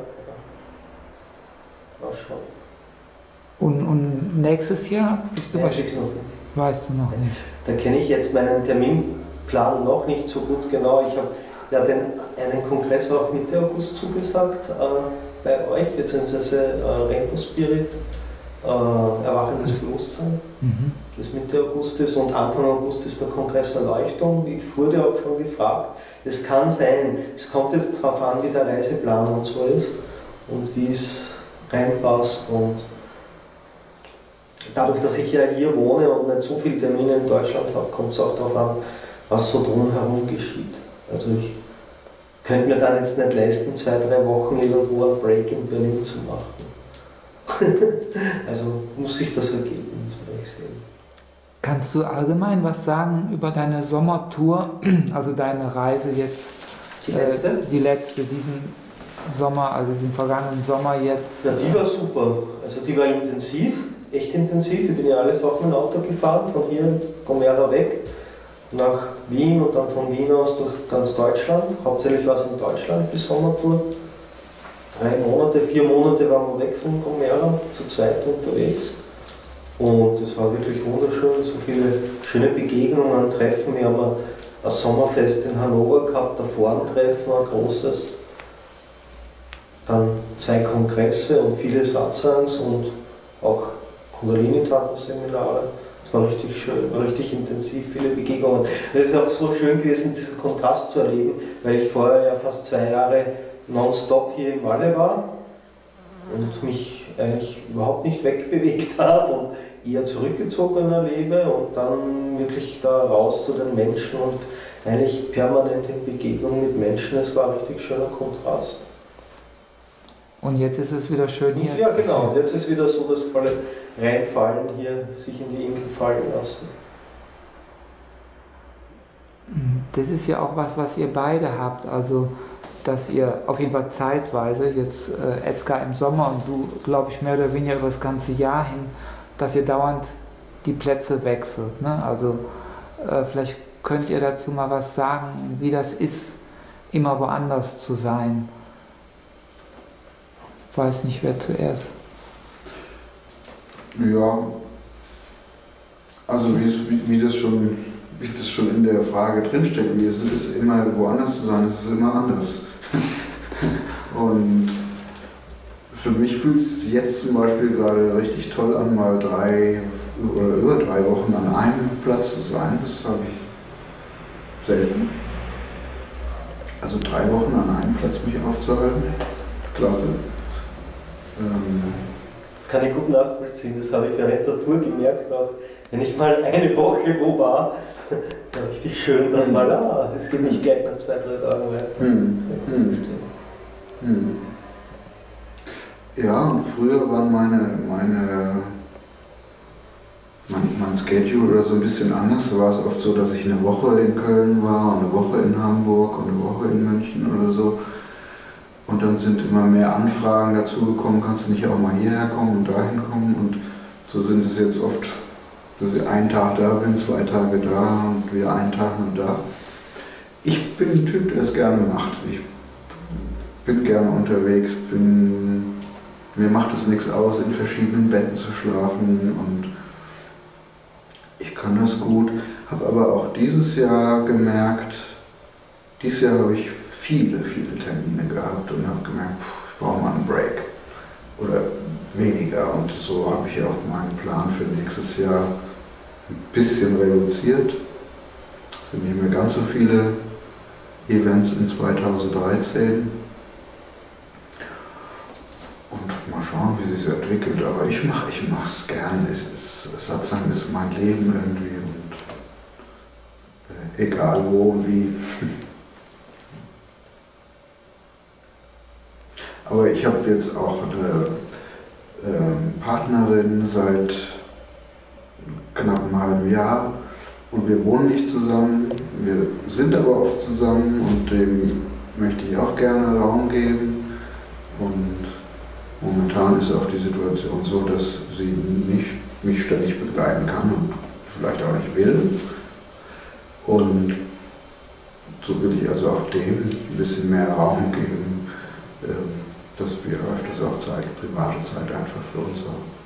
War schon. Und nächstes Jahr bist du wahrscheinlich noch nicht. Weißt du noch nicht. Da kenne ich jetzt meinen Terminplan noch nicht so gut genau. Ich habe ja einen Kongress auch Mitte August zugesagt bei euch, beziehungsweise Rainbow Spirit, Erwachendes Bewusstsein. Das Mitte August ist und Anfang August ist der Kongress Erleuchtung. Ich wurde auch schon gefragt. Es kann sein, es kommt jetzt darauf an, wie der Reiseplan und so ist und wie es reinpasst. Und dadurch, dass ich ja hier wohne und nicht so viele Termine in Deutschland habe, kommt es auch darauf an, was so drumherum geschieht. Also ich könnte mir dann jetzt nicht leisten, 2-3 Wochen irgendwo ein Break in Berlin zu machen. Also muss sich das ergeben, das werde ich sehen. Kannst du allgemein was sagen über deine Sommertour, also deine Reise jetzt? Die letzte? Die letzte, diesen Sommer, also den vergangenen Sommer jetzt. Ja, die war super. Also die war intensiv, echt intensiv. Ich bin ja alles auf mein Auto gefahren, von hier in Gomera weg, nach Wien und dann von Wien aus durch ganz Deutschland. Hauptsächlich war es in Deutschland, die Sommertour. 4 Monate waren wir weg von Gomera, zu zweit unterwegs. Und es war wirklich wunderschön, so viele schöne Begegnungen, Treffen. Wir haben ein Sommerfest in Hannover gehabt, davor ein Treffen, ein großes. Dann 2 Kongresse und viele Satsangs und auch Kundalini-Tata-Seminare. Es war richtig schön, war richtig intensiv, viele Begegnungen. Es ist auch so schön gewesen, diesen Kontrast zu erleben, weil ich vorher ja fast 2 Jahre nonstop hier in Malle war und mich eigentlich überhaupt nicht wegbewegt habe und eher zurückgezogener lebe und dann wirklich da raus zu den Menschen und eigentlich permanent in Begegnung mit Menschen. Es war ein richtig schöner Kontrast. Und jetzt ist es wieder schön hier. Ja, genau. Jetzt ist wieder so das volle Reinfallen hier, sich in die Insel fallen lassen. Das ist ja auch was ihr beide habt, also dass ihr auf jeden Fall zeitweise, jetzt Edgar im Sommer und du, glaube ich, mehr oder weniger über das ganze Jahr hin, dass ihr dauernd die Plätze wechselt. Ne? Also vielleicht könnt ihr dazu mal was sagen, wie das ist, immer woanders zu sein. Ich weiß nicht, wer zuerst. Ja, also wie das schon in der Frage drinsteckt, wie es ist, immer woanders zu sein, es ist immer anders. Und für mich fühlt es jetzt zum Beispiel gerade richtig toll an, mal 3 oder über 3 Wochen an einem Platz zu sein. Das habe ich selten. Also 3 Wochen an einem Platz mich aufzuhalten. Klasse. kann ich gut nachvollziehen. Das habe ich während der Tour gemerkt, auch wenn ich mal eine Woche wo war, war richtig schön, dass mal, das geht nicht gleich nach 2-3 Tagen weiter. Ja, und früher waren mein Schedule oder so ein bisschen anders. Da war es oft so, dass ich eine Woche in Köln war, und eine Woche in Hamburg und eine Woche in München oder so. Und dann sind immer mehr Anfragen dazugekommen, kannst du nicht auch mal hierher kommen und dahin kommen. Und so sind es jetzt oft, dass ich einen Tag da bin, 2 Tage da und wieder einen Tag und da. Ich bin ein Typ, der es gerne macht. Ich bin gerne unterwegs, mir macht es nichts aus, in verschiedenen Betten zu schlafen, und ich kann das gut. Habe aber auch dieses Jahr gemerkt, dieses Jahr habe ich viele Termine gehabt und habe gemerkt, ich brauche mal einen Break oder weniger, und so habe ich auch meinen Plan für nächstes Jahr ein bisschen reduziert. Es sind nicht mehr ganz so viele Events in 2013. Und mal schauen, wie sich es entwickelt. Aber ich mache es gerne. Satsang ist mein Leben irgendwie, und egal wo und wie. Aber ich habe jetzt auch eine Partnerin seit knapp einem halben Jahr, und wir wohnen nicht zusammen. Wir sind aber oft zusammen, und dem möchte ich auch gerne Raum geben. Und momentan ist auch die Situation so, dass sie nicht mich ständig begleiten kann und vielleicht auch nicht will. Und so will ich also auch dem ein bisschen mehr Raum geben, dass wir öfters auch private Zeit einfach für uns haben.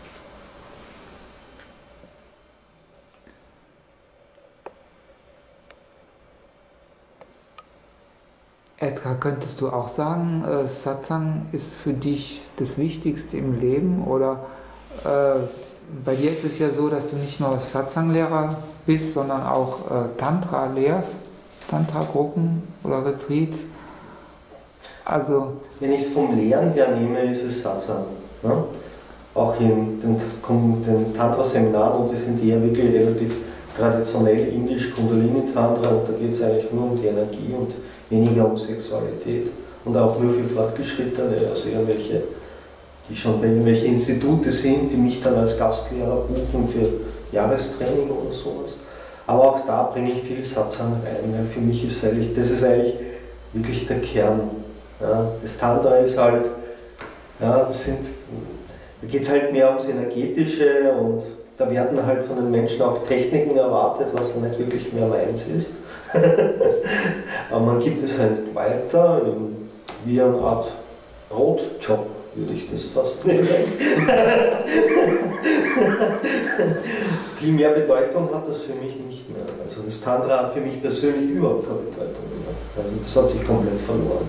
Edgar, könntest du auch sagen, Satsang ist für dich das Wichtigste im Leben, oder bei dir ist es ja so, dass du nicht nur Satsang-Lehrer bist, sondern auch Tantra lehrst, Tantra-Gruppen oder Retreats. Also, wenn ich es vom Lehren her nehme, ist es Satsang. Ne? Auch in den Tantra-Seminaren, und die sind eher wirklich relativ traditionell indisch, Kundalini-Tantra, und da geht es eigentlich nur um die Energie und weniger um Sexualität, und auch nur für Fortgeschrittene, also irgendwelche, die schon bei irgendwelchen Institute sind, die mich dann als Gastlehrer buchen für Jahrestraining oder sowas. Aber auch da bringe ich viel Satsang rein, weil für mich ist das ist eigentlich wirklich der Kern. Ja, das Tantra ist halt, ja, da geht es halt mehr ums Energetische, und da werden halt von den Menschen auch Techniken erwartet, was nicht wirklich mehr meins ist. Aber man gibt es halt weiter, wie eine Art Brotjob, würde ich das fast nennen. Viel mehr Bedeutung hat das für mich nicht mehr. Also das Tantra hat für mich persönlich überhaupt keine Bedeutung mehr. Das hat sich komplett verloren.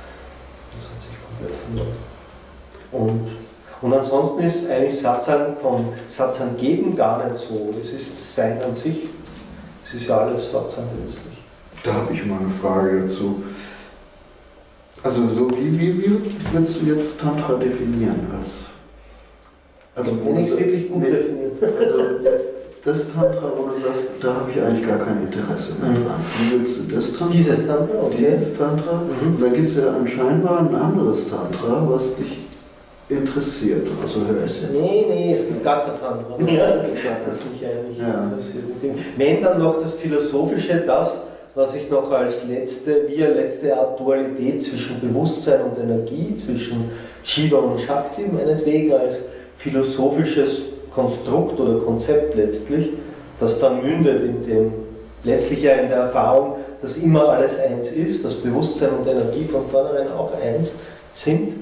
Und ansonsten ist eigentlich Satsang vom Satsang geben gar nicht so. Es ist das Sein an sich. Es ist ja alles Satsang letztlich. Da habe ich mal eine Frage dazu. Also so wie würdest du jetzt Tantra definieren? Also wenn ich es wirklich gut definiere. Also das Tantra, wo du sagst, da habe ich eigentlich gar kein Interesse mehr dran. Wie willst du das Tantra? Dieses Tantra, okay. Dieses Tantra. Und da gibt es ja anscheinend ein anderes Tantra, was dich interessiert. Also hör es jetzt. Nee, es gibt gar kein Tantra. Ja, das mich eigentlich interessiert. Wenn dann noch das Philosophische, das, was ich noch als letzte Art Dualität zwischen Bewusstsein und Energie, zwischen Shiva und Shakti, meinetwegen als philosophisches Konstrukt oder Konzept letztlich, das dann mündet in dem, letztlich ja in der Erfahrung, dass immer alles eins ist, dass Bewusstsein und Energie von vornherein auch eins sind.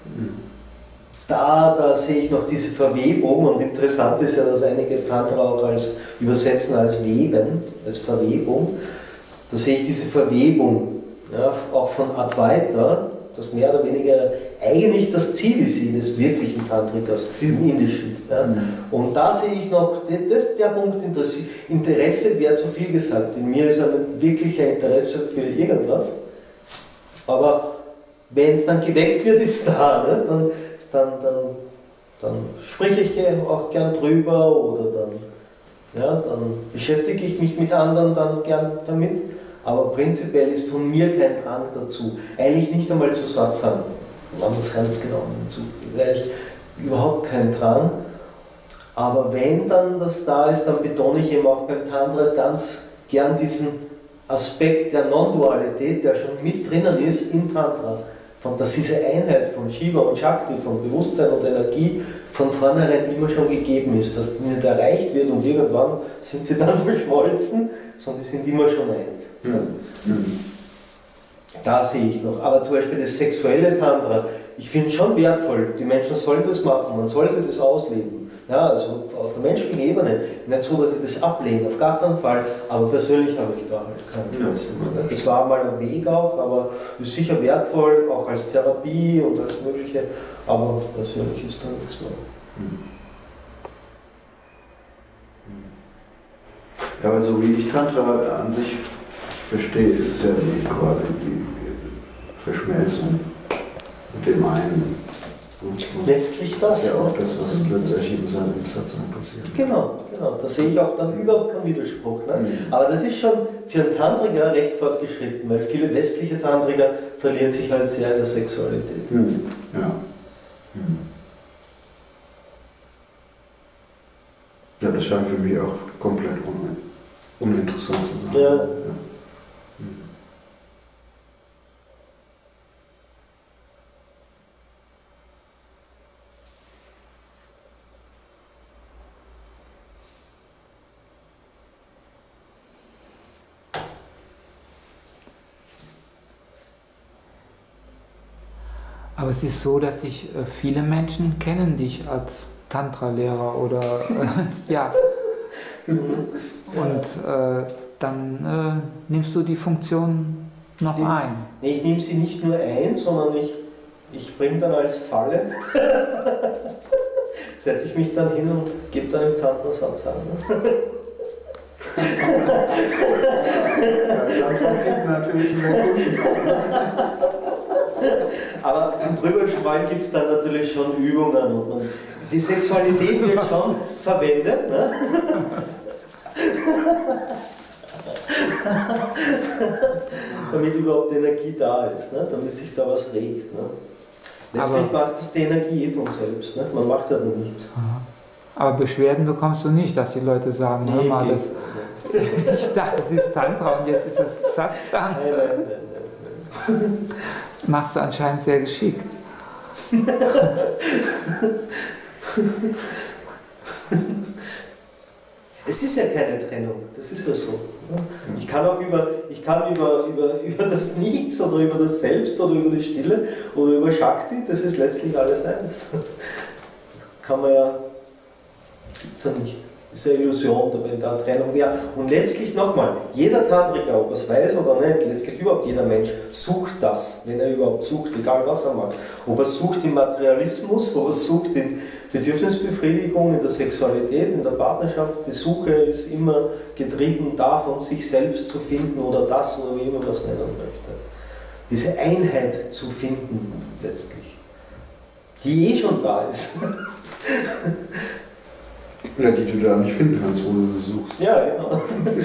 Da sehe ich noch diese Verwebung, und interessant ist ja, dass einige Tantra auch übersetzen als Weben, als Verwebung. Da sehe ich diese Verwebung, ja, auch von Advaita, das mehr oder weniger eigentlich das Ziel ist des wirklichen Tantrikas im Indischen. Ja. Und da sehe ich noch, der Punkt Interesse wäre zu viel gesagt. In mir ist ja nicht wirklich ein Interesse für irgendwas, aber wenn es dann geweckt wird, ist es da. Ne? Dann dann spreche ich auch gern drüber oder dann beschäftige ich mich mit anderen dann gern damit. Aber prinzipiell ist von mir kein Drang dazu. Eigentlich nicht einmal zu Satsang, wenn man es ganz genau dazu. Ist eigentlich überhaupt kein Drang. Aber wenn dann das da ist, dann betone ich eben auch beim Tantra ganz gern diesen Aspekt der Non-Dualität, der schon mit drinnen ist im Tantra. Dass diese Einheit von Shiva und Shakti, von Bewusstsein und Energie von vornherein immer schon gegeben ist, dass die nicht erreicht wird und irgendwann sind sie dann verschmolzen, sondern die sind immer schon eins. Da sehe ich noch. Aber zum Beispiel das sexuelle Tantra, ich finde es schon wertvoll, die Menschen sollen das machen, man sollte das ausleben. Ja, also auf der menschlichen Ebene, nicht so, dass ich das ablehne, auf gar keinen Fall, aber persönlich habe ich da halt kein Interesse. Das war mal ein Weg auch, aber ist sicher wertvoll, auch als Therapie und alles Mögliche, aber persönlich ist da nichts mehr. Ja, aber so wie ich Tantra an sich verstehe, ist es ja quasi die Verschmelzung mit dem einen. Letztlich das. ist ja auch das, was letztendlich im Satsang passiert. Genau. Da sehe ich auch dann überhaupt keinen Widerspruch. Ne? Aber das ist schon für einen Tantriker recht fortgeschritten, weil viele westliche Tantriker verlieren sich halt sehr in der Sexualität. Ja. Ja, das scheint für mich auch komplett uninteressant zu sein. Ja. Aber es ist so, dass sich viele Menschen kennen dich als Tantra-Lehrer oder ja. Und dann nimmst du die Funktion noch ein. Nee, ich nehme sie nicht nur ein, sondern ich bringe dann als Falle, setze ich mich dann hin und gebe dann im Tantra-Satz an. Tantra zieht natürlich mehr Kunden. Aber zum Drüberstreuen gibt es dann natürlich schon Übungen und die Sexualität wird schon verwendet. Ne? Damit überhaupt Energie da ist, ne? Damit sich da was regt. Ne? Letztlich macht es die Energie von selbst, ne? Man macht ja nur nichts. Aber Beschwerden bekommst du nicht, dass die Leute sagen, hör mal, ich dachte, das ist Tantra und jetzt ist es Satsang. Nein. Machst du anscheinend sehr geschickt. Es ist ja keine Trennung, das ist ja so. Ich kann auch über das Nichts oder über das Selbst oder über die Stille oder über Shakti, das ist letztlich alles eins. Kann man ja, gibt es ja nicht. Das ist eine Illusion, wenn da eine Trennung wäre. Und letztlich nochmal, jeder Tantriker, ob er es weiß oder nicht, letztlich überhaupt jeder Mensch sucht das, wenn er überhaupt sucht, egal was er macht. Ob er sucht im Materialismus, ob er sucht in Bedürfnisbefriedigung, in der Sexualität, in der Partnerschaft. Die Suche ist immer getrieben davon, sich selbst zu finden oder das oder wie man das nennen möchte. Diese Einheit zu finden, letztlich, die schon da ist. Ja, die du da nicht finden kannst, wo du sie suchst. Ja, genau.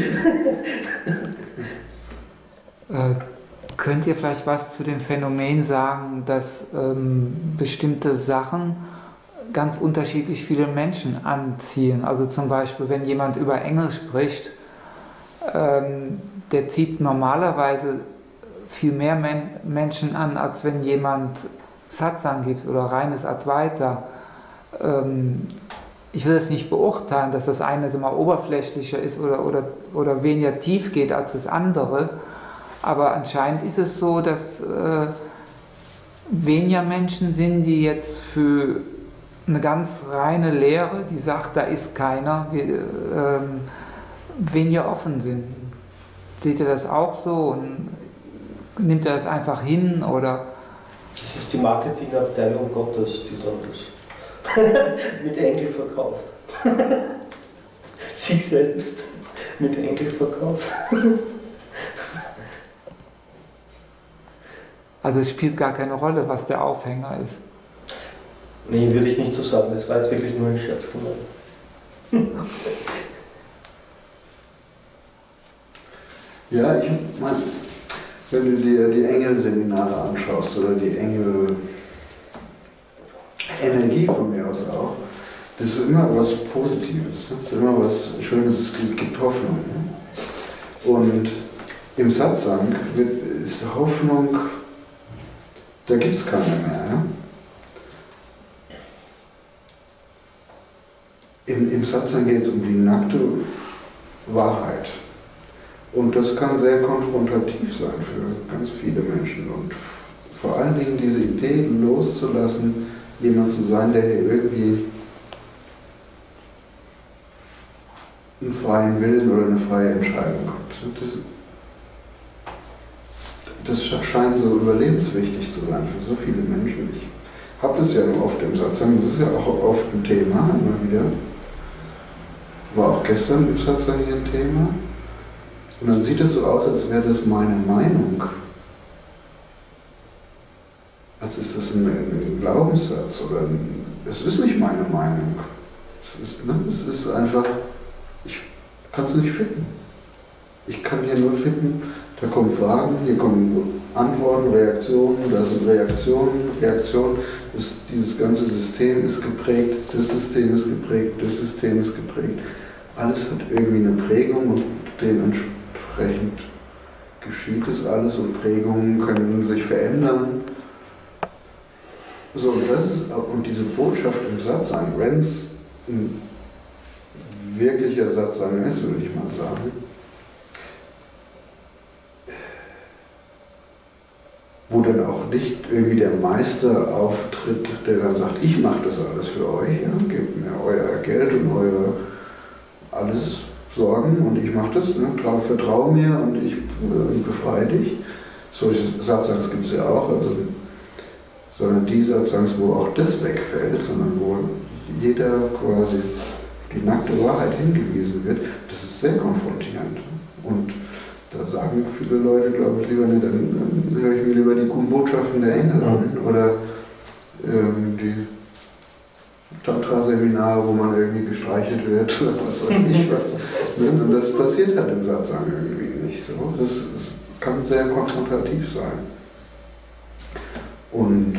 Könnt ihr vielleicht was zu dem Phänomen sagen, dass bestimmte Sachen ganz unterschiedlich viele Menschen anziehen? Also zum Beispiel, wenn jemand über Engel spricht, der zieht normalerweise viel mehr Menschen an, als wenn jemand Satsang gibt oder reines Advaita. Ich will das nicht beurteilen, dass das eine so mal oberflächlicher ist oder weniger tief geht als das andere, aber anscheinend ist es so, dass weniger Menschen sind, die jetzt für eine ganz reine Lehre, die sagt, da ist keiner, weniger offen sind. Seht ihr das auch so und nimmt ihr das einfach hin oder? Das ist die Marketingabteilung Gottes, die dann das mit Enkel verkauft. Sich selbst mit Enkel verkauft. Also es spielt gar keine Rolle, was der Aufhänger ist. Nee, würde ich nicht so sagen, das war jetzt wirklich nur ein Scherz gemeint. Ja, ich meine, wenn du dir die Engel-Seminare anschaust oder die Engel-Energie von mir aus auch, das ist immer was Positives, das ist immer was Schönes, es gibt Hoffnung. Und im Satsang ist Hoffnung, da gibt es keine mehr. Ja? Im Satsang geht es um die nackte Wahrheit. Und das kann sehr konfrontativ sein für ganz viele Menschen. Und vor allen Dingen diese Idee loszulassen, jemand zu sein, der hier irgendwie einen freien Willen oder eine freie Entscheidung hat. Das scheint so überlebenswichtig zu sein für so viele Menschen. Ich habe das ja nur oft im Satsang, das ist ja auch oft ein Thema, immer wieder. War auch gestern im Satsang hier ein Thema. Und dann sieht es so aus, als wäre das meine Meinung. Als ist das ein Glaubenssatz oder es ist nicht meine Meinung. Es ist einfach, ich kann es nicht finden. Ich kann hier nur finden, da kommen Fragen, hier kommen Antworten, Reaktionen, da sind Reaktionen, dieses ganze System ist geprägt, das System ist geprägt, das System ist geprägt. Alles hat irgendwie eine Prägung und dementsprechend geschieht es alles und Prägungen können sich verändern. So, und diese Botschaft im Satsang, wenn es ein wirklicher Satsang ist, würde ich mal sagen, wo dann auch nicht irgendwie der Meister auftritt, der dann sagt, ich mache das alles für euch, ja, gebt mir euer Geld und eure alles Sorgen und ich mache das, ne, vertraue mir und ich befreie dich. Solche Satsangs gibt es ja auch, also, sondern die Satsangs, wo auch das wegfällt, sondern wo jeder quasi auf die nackte Wahrheit hingewiesen wird, das ist sehr konfrontierend. Und da sagen viele Leute, glaube ich, lieber nicht, dann höre ich mir lieber die guten Botschaften der Engel an oder die Tantra-Seminare, wo man irgendwie gestreichelt wird oder was weiß ich was. Und das passiert halt im Satsang irgendwie nicht so. Das kann sehr konfrontativ sein. Und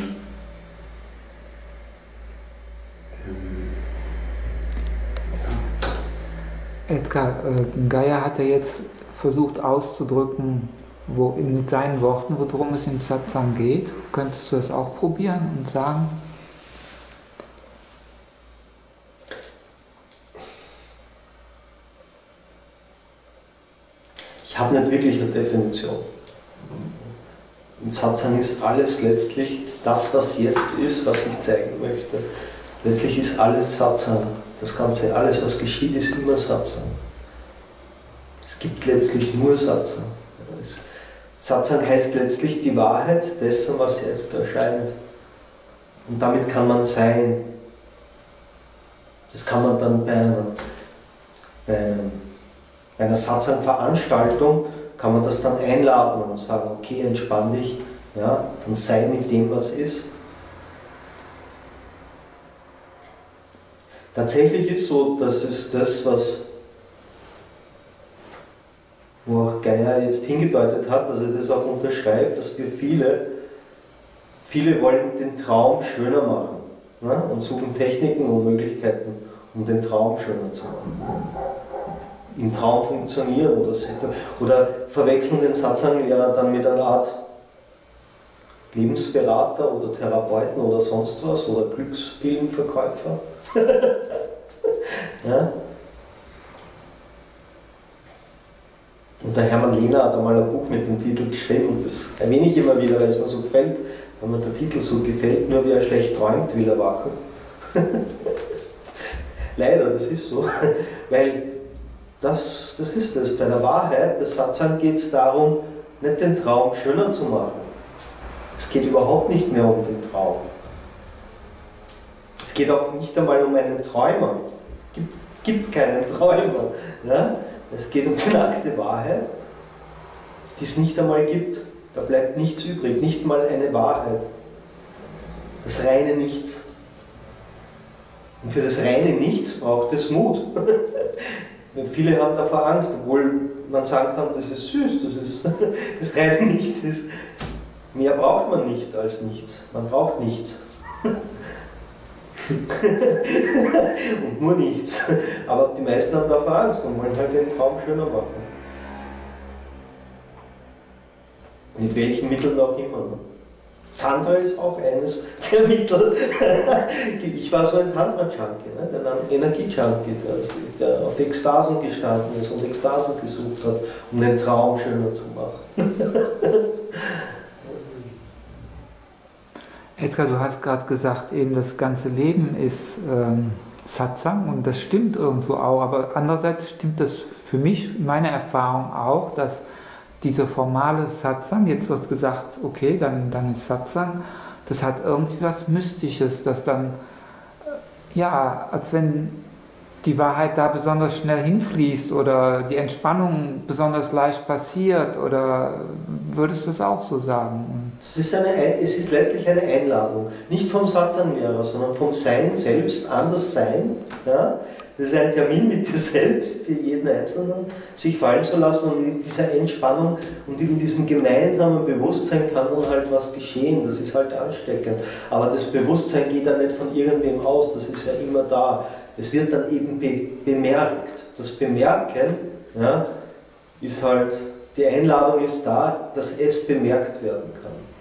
Edgar, Gaia hat ja jetzt versucht auszudrücken, mit seinen Worten, worum es im Satsang geht. Könntest du das auch probieren und sagen? Ich habe nicht wirklich eine Definition. In Satsang ist alles letztlich das, was jetzt ist, was ich zeigen möchte. Letztlich ist alles Satsang. Das Ganze, alles, was geschieht, ist immer Satsang. Es gibt letztlich nur Satsang. Satsang heißt letztlich die Wahrheit dessen, was jetzt erscheint. Und damit kann man sein. Das kann man dann bei einer Satsang-Veranstaltung kann man das dann einladen und sagen, okay, entspann dich, ja, und sei mit dem, was ist. Tatsächlich ist so, dass es das, wo auch Gaia jetzt hingedeutet hat, dass er das auch unterschreibt, dass wir viele wollen den Traum schöner machen, ne, und suchen Techniken und Möglichkeiten, um den Traum schöner zu machen. Im Traum funktionieren oder verwechseln den Satsang ja dann mit einer Art Lebensberater oder Therapeuten oder sonst was oder Glückspillenverkäufer. Ja? Und der Hermann Lehner hat einmal ein Buch mit dem Titel geschrieben und das erwähne ich immer wieder, weil es mir so gefällt, wenn mir der Titel so gefällt, nur wer schlecht träumt, will erwachen. Leider, das ist so, weil das ist es. Bei der Wahrheit, bei Satsang geht es darum, nicht den Traum schöner zu machen. Es geht überhaupt nicht mehr um den Traum. Es geht auch nicht einmal um einen Träumer. Es gibt keinen Träumer. Ja? Es geht um die nackte Wahrheit, die es nicht einmal gibt. Da bleibt nichts übrig, nicht mal eine Wahrheit. Das reine Nichts. Und für das reine Nichts braucht es Mut. Viele haben davor Angst, obwohl man sagen kann, das ist süß, das reine Nichts ist. Mehr braucht man nicht als nichts. Man braucht nichts. Und nur nichts. Aber die meisten haben davor Angst und wollen halt den Traum schöner machen. Mit welchen Mitteln auch immer. Tantra ist auch eines der Mittel. Ich war so ein Tantra-Junkie, ne? Ein Energie-Junkie, der auf Ekstasen gestanden ist und Ekstasen gesucht hat, um den Traum schöner zu machen. Edgar, du hast gerade gesagt, eben das ganze Leben ist Satsang und das stimmt irgendwo auch, aber andererseits stimmt das für mich, meine Erfahrung auch, dass dieser formale Satsang, jetzt wird gesagt, okay, dann ist Satsang, das hat irgendwie was Mystisches, das dann, ja, als wenn die Wahrheit da besonders schnell hinfließt oder die Entspannung besonders leicht passiert, oder würdest du es auch so sagen? Es ist letztlich eine Einladung, nicht vom Satsang-Lehrer, sondern vom Sein selbst, an das Sein. Ja? Das ist ein Termin mit dir selbst, für jeden Einzelnen, sich fallen zu lassen, und in dieser Entspannung und in diesem gemeinsamen Bewusstsein kann dann halt was geschehen. Das ist halt ansteckend. Aber das Bewusstsein geht dann nicht von irgendwem aus, das ist ja immer da. Es wird dann eben bemerkt. Das Bemerken, ja, ist halt, die Einladung ist da, dass es bemerkt werden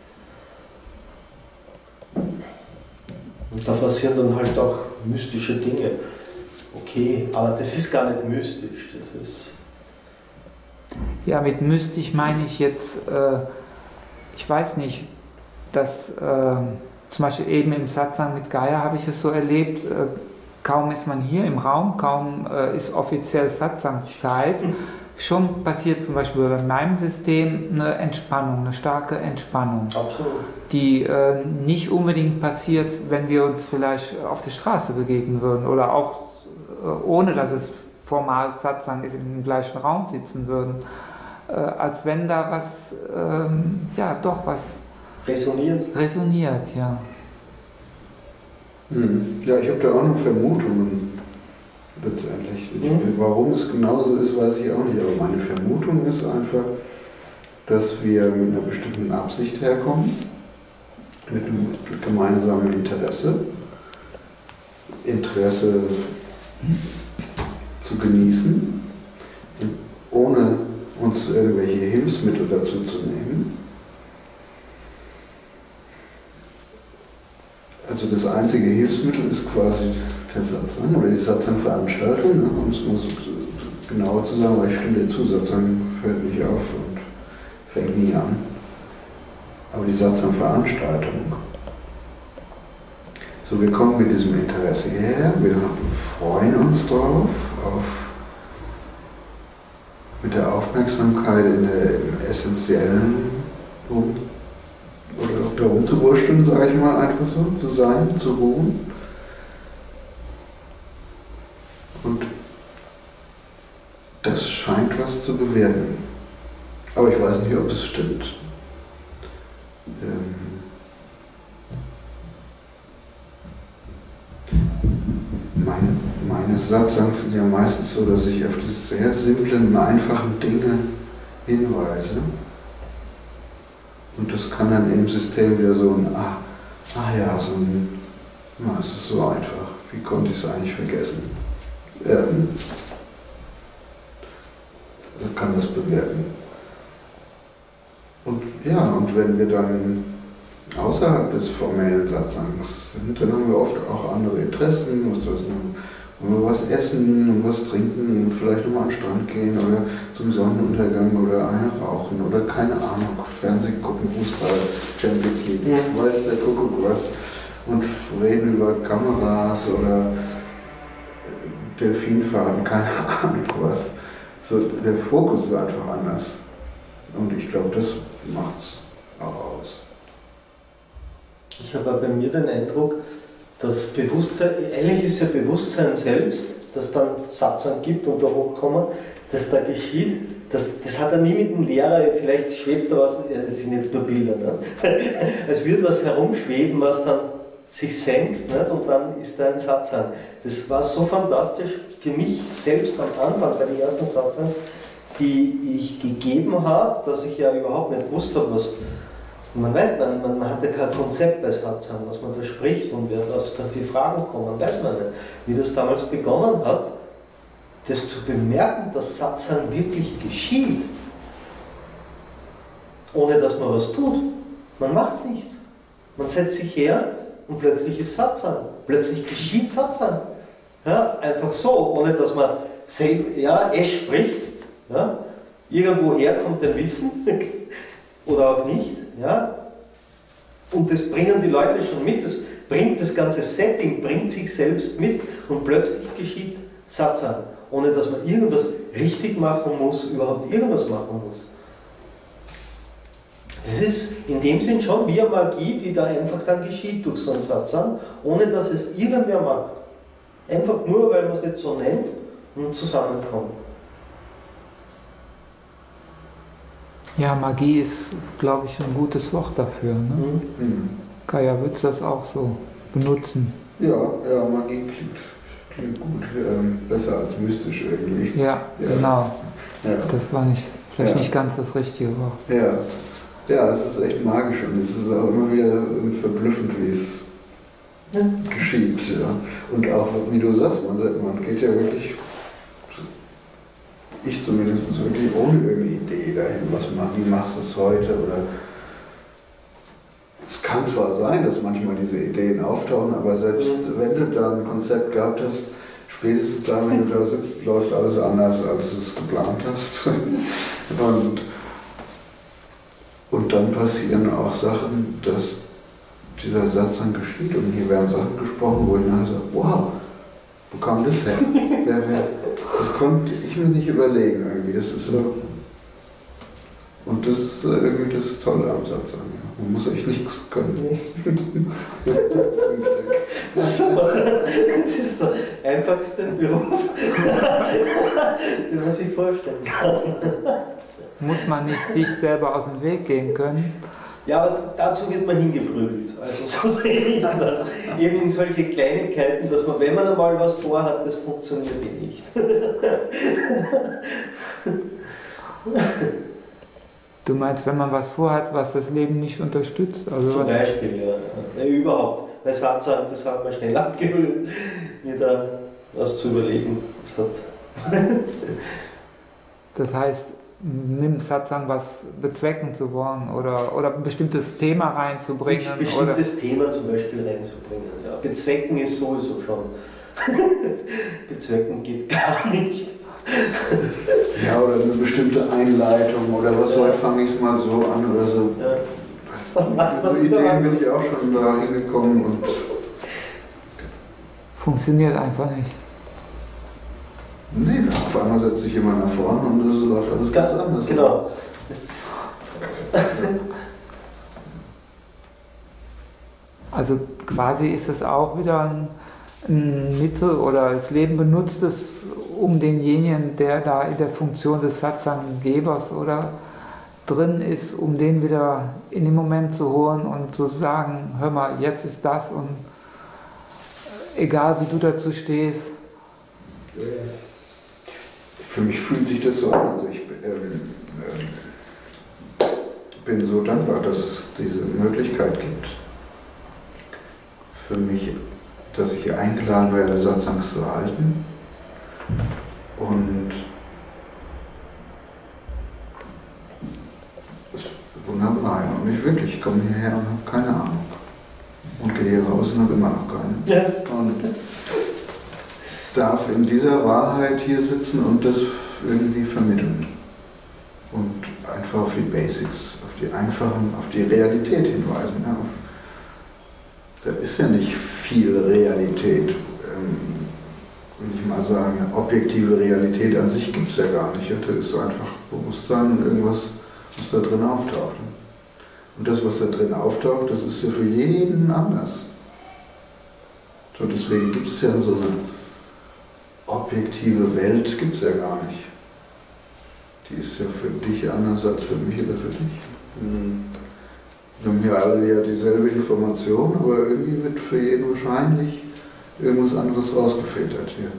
kann. Und da passieren dann halt auch mystische Dinge. Okay, aber das ist gar nicht mystisch, das ist... Ja, mit mystisch meine ich jetzt, ich weiß nicht, dass zum Beispiel eben im Satsang mit Gaia habe ich es so erlebt, kaum ist man hier im Raum, kaum ist offiziell Satsang-Zeit, schon passiert zum Beispiel bei meinem System eine Entspannung, eine starke Entspannung. Absolut. Die nicht unbedingt passiert, wenn wir uns vielleicht auf der Straße begegnen würden oder auch ohne dass es formal Satsang ist, im gleichen Raum sitzen würden, als wenn da was, ja doch was resoniert, ja. Ja, ich habe da auch noch Vermutungen letztendlich. Warum es genauso ist, weiß ich auch nicht, aber meine Vermutung ist einfach, dass wir mit einer bestimmten Absicht herkommen, mit einem gemeinsamen Interesse zu genießen, ohne uns irgendwelche Hilfsmittel dazu zu nehmen. Also das einzige Hilfsmittel ist quasi der Satsang oder die Satsang-Veranstaltung, ne, um es mal so genauer zu sagen, weil ich stimme dir zu, Satsang hört nicht auf und fängt nie an. Aber die Satsang-Veranstaltung, so, wir kommen mit diesem Interesse hierher, wir freuen uns drauf, mit der Aufmerksamkeit im Essentiellen oder da rumzuwurschteln, sage ich mal einfach so, zu sein, zu ruhen. Und das scheint was zu bewirken. Aber ich weiß nicht, ob das stimmt. Meine Satsangs sind ja meistens so, dass ich auf diese sehr simplen, einfachen Dinge hinweise. Und das kann dann im System wieder so ein, es ist so einfach, wie konnte ich es eigentlich vergessen? Da kann das bewirken. Und ja, und wenn wir dann außerhalb des formellen Satsangs sind, dann haben wir oft auch andere Interessen, wollen wir was essen und was trinken und vielleicht nochmal an den Strand gehen oder zum Sonnenuntergang oder eine rauchen oder keine Ahnung, Fernsehen gucken, Fußball, Champions League, weiß der Kuckuck was, und reden über Kameras oder Delfinfahrten, keine Ahnung was. So, der Fokus ist einfach anders. Und ich glaube, das macht es auch aus. Ich habe bei mir den Eindruck, das Bewusstsein, eigentlich ist ja Bewusstsein selbst, das dann Satsang gibt und da hochkommen, das da geschieht, das hat er nie mit dem Lehrer, vielleicht schwebt da was, das sind jetzt nur Bilder, ne? Es wird was herumschweben, was dann sich senkt, nicht? Und dann ist da ein Satzang. Das war so fantastisch für mich selbst am Anfang bei den ersten Satsangs, die ich gegeben habe, dass ich ja überhaupt nicht gewusst habe, was. Man weiß, man hat ja kein Konzept bei Satsang, was man da spricht und was da für Fragen kommen, weiß man nicht. Wie das damals begonnen hat, das zu bemerken, dass Satsang wirklich geschieht, ohne dass man was tut. Man macht nichts. Man setzt sich her und plötzlich ist Satsang. Plötzlich geschieht Satsang. Ja, einfach so, ohne dass man selbst, spricht. Ja, irgendwoher kommt ein Wissen oder auch nicht. Ja, und das bringen die Leute schon mit. Das bringt das ganze Setting, bringt sich selbst mit und plötzlich geschieht Satsang, ohne dass man irgendwas richtig machen muss, überhaupt irgendwas machen muss. Das ist in dem Sinn schon wie eine Magie, die da einfach dann geschieht durch so einen Satsang, ohne dass es irgendwer macht. Einfach nur, weil man es jetzt so nennt und zusammenkommt. Ja, Magie ist, glaube ich, ein gutes Wort dafür. Ne? Mhm. Kaya, würdest du das auch so benutzen? Ja, Magie klingt gut, besser als mystisch irgendwie. Ja, genau. Ja. Das war vielleicht nicht ganz das richtige Wort. Ja, es ist echt magisch und es ist auch immer wieder verblüffend, wie es geschieht. Ja. Und auch, wie du sagst, man geht ja wirklich, ich zumindest, wirklich ohne irgendeine Idee dahin, wie machst du es heute? Oder es kann zwar sein, dass manchmal diese Ideen auftauchen, aber selbst wenn du da ein Konzept gehabt hast, spätestens da, wenn du da sitzt, läuft alles anders, als du es geplant hast. Und dann passieren auch Sachen, dass dieser Satz dann geschieht und hier werden Sachen gesprochen, wo ich nachher sage, wow, wo kam das her? Das konnte ich mir nicht überlegen irgendwie. Das ist so. Und das ist irgendwie das Tolle am Satz. Ja. Man muss echt nichts können. Das ist der einfachste Beruf, den man sich vorstellen kann. Muss man nicht sich selber aus dem Weg gehen können? Ja, aber dazu wird man hingeprügelt. Also so sehe ich das. Eben in solche Kleinigkeiten, dass man, wenn man einmal was vorhat, das funktioniert eh nicht. Du meinst, wenn man was vorhat, was das Leben nicht unterstützt? Also zum Beispiel, ja. Überhaupt. Bei Satzang, das hat man schnell abgewöhnt, mir da was zu überlegen. Das heißt, nimm Satsang, was bezwecken zu wollen oder ein bestimmtes Thema reinzubringen. Ein bestimmtes Thema zum Beispiel reinzubringen. Ja. Bezwecken ist sowieso schon. Bezwecken geht gar nicht. Ja, oder eine bestimmte Einleitung oder was, heute fange ich es mal so an oder so. Ja. So Ideen bin ich auch schon da hingekommen und funktioniert einfach nicht. Nee, auf einmal setzt sich jemand nach vorne und das läuft alles ganz anders. Genau. Also quasi ist es auch wieder ein Mittel oder das Leben benutzt es, um denjenigen, der da in der Funktion des Satsanggebers oder drin ist, um den wieder in den Moment zu holen und zu sagen, hör mal, jetzt ist das und egal wie du dazu stehst. Für mich fühlt sich das so an. Also ich bin so dankbar, dass es diese Möglichkeit gibt. Für mich, dass ich hier eingeladen werde, Satsangs zu halten. Und es ist wunderbar. Und ich komme hierher und habe keine Ahnung. Und gehe hier raus und habe immer noch keine. Ja. Und darf in dieser Wahrheit hier sitzen und das irgendwie vermitteln. Und einfach auf die Basics, auf die einfachen, auf die Realität hinweisen. Ja, da ist ja nicht viel Realität, will ich mal sagen. Objektive Realität an sich gibt es ja gar nicht. Da ist so einfach Bewusstsein und irgendwas, was da drin auftaucht. Und das, was da drin auftaucht, das ist ja für jeden anders. So, deswegen gibt es ja so eine objektive Welt, gibt es ja gar nicht. Die ist ja für dich anders als für mich oder für dich. Wir haben ja alle ja dieselbe Information, aber irgendwie wird für jeden wahrscheinlich irgendwas anderes rausgefiltert hier.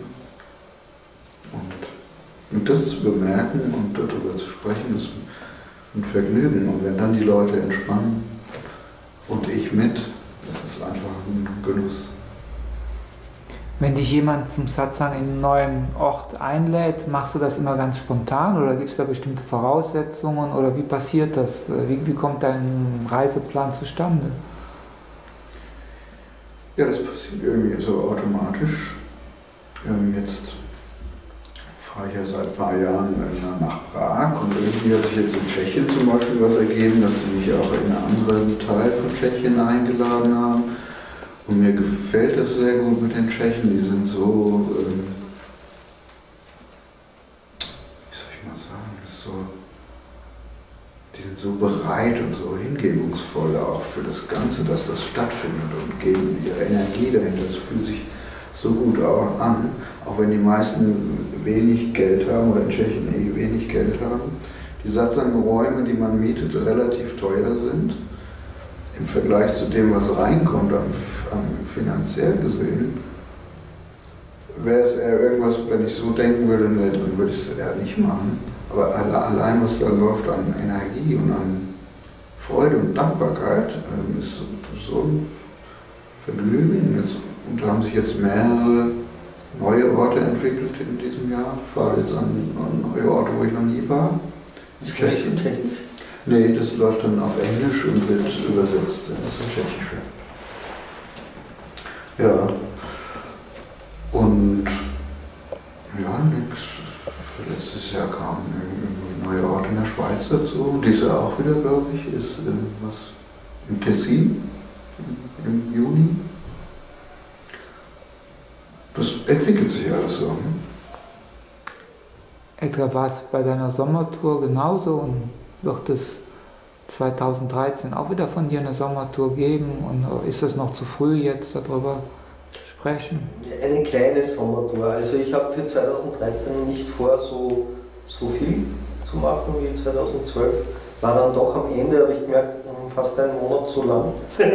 Und das zu bemerken und darüber zu sprechen, ist ein Vergnügen. Und wenn dann die Leute entspannen und ich mit, das ist einfach ein Genuss. Wenn dich jemand zum Satsang in einen neuen Ort einlädt, machst du das immer ganz spontan oder gibt es da bestimmte Voraussetzungen oder wie passiert das? Wie kommt dein Reiseplan zustande? Ja, das passiert irgendwie so automatisch. Jetzt fahre ich ja seit ein paar Jahren nach Prag und irgendwie hat sich jetzt in Tschechien zum Beispiel was ergeben, dass sie mich auch in einen anderen Teil von Tschechien eingeladen haben. Und mir gefällt das sehr gut mit den Tschechen, die sind so, wie soll ich mal sagen, die sind so bereit und so hingebungsvoll auch für das Ganze, dass das stattfindet und geben ihre Energie dahinter. Das fühlt sich so gut auch an, auch wenn die meisten wenig Geld haben oder in Tschechien wenig Geld haben. Die Satsang-Räume, die man mietet, relativ teuer sind. Im Vergleich zu dem, was reinkommt, finanziell gesehen, wäre es eher irgendwas, wenn ich so denken würde, nee, dann würde ich es eher nicht machen. Aber allein, was da läuft an Energie und an Freude und Dankbarkeit, ist so ein Vergnügen. Und da haben sich jetzt mehrere neue Orte entwickelt in diesem Jahr. Ich fahre jetzt an neue Orte, wo ich noch nie war. Tschechisch? Nee, das läuft dann auf Englisch und wird übersetzt ins Tschechische. Ja. Und ja, letztes Jahr kamen neue Orte in der Schweiz dazu. Diese auch wieder, glaube ich, ist was im Tessin im Juni. Das entwickelt sich alles so. Edgar, war es bei deiner Sommertour genauso und wird es 2013 auch wieder von dir eine Sommertour geben und ist es noch zu früh jetzt darüber zu sprechen? Eine kleine Sommertour. Also ich habe für 2013 nicht vor, so viel zu machen wie 2012. War dann doch am Ende, habe ich gemerkt, fast einen Monat zu lang.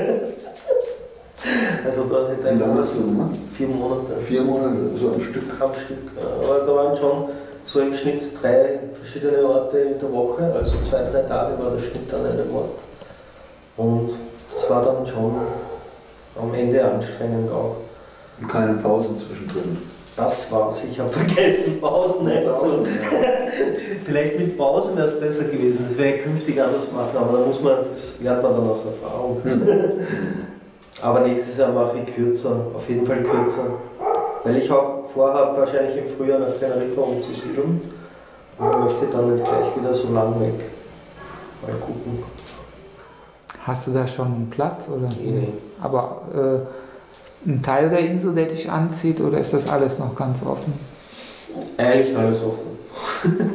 Also da hätte Wie lange hast du gemacht? 4 Monate. 4 Monate, so am Stück? Am Stück. Aber da waren schon so im Schnitt 3 verschiedene Orte in der Woche, also 2-3 Tage war der Schnitt an einem Ort. Und das war dann schon am Ende anstrengend auch. Und keine Pausen zwischendrin? Das war's, ich habe vergessen, Pausen einzunehmen. Vielleicht mit Pausen wäre es besser gewesen, das werde ich künftig anders machen, aber da muss man, das lernt man dann aus Erfahrung. Aber nächstes Jahr mache ich kürzer, auf jeden Fall kürzer. Weil ich auch vorhabe, wahrscheinlich im Frühjahr nach Teneriffa umzusiedeln. Und möchte dann nicht gleich wieder so lang weg. Mal gucken. Hast du da schon einen Platz? Oder? Nee. Aber ein Teil der Insel, der dich anzieht, oder ist das alles noch ganz offen? Eigentlich alles offen.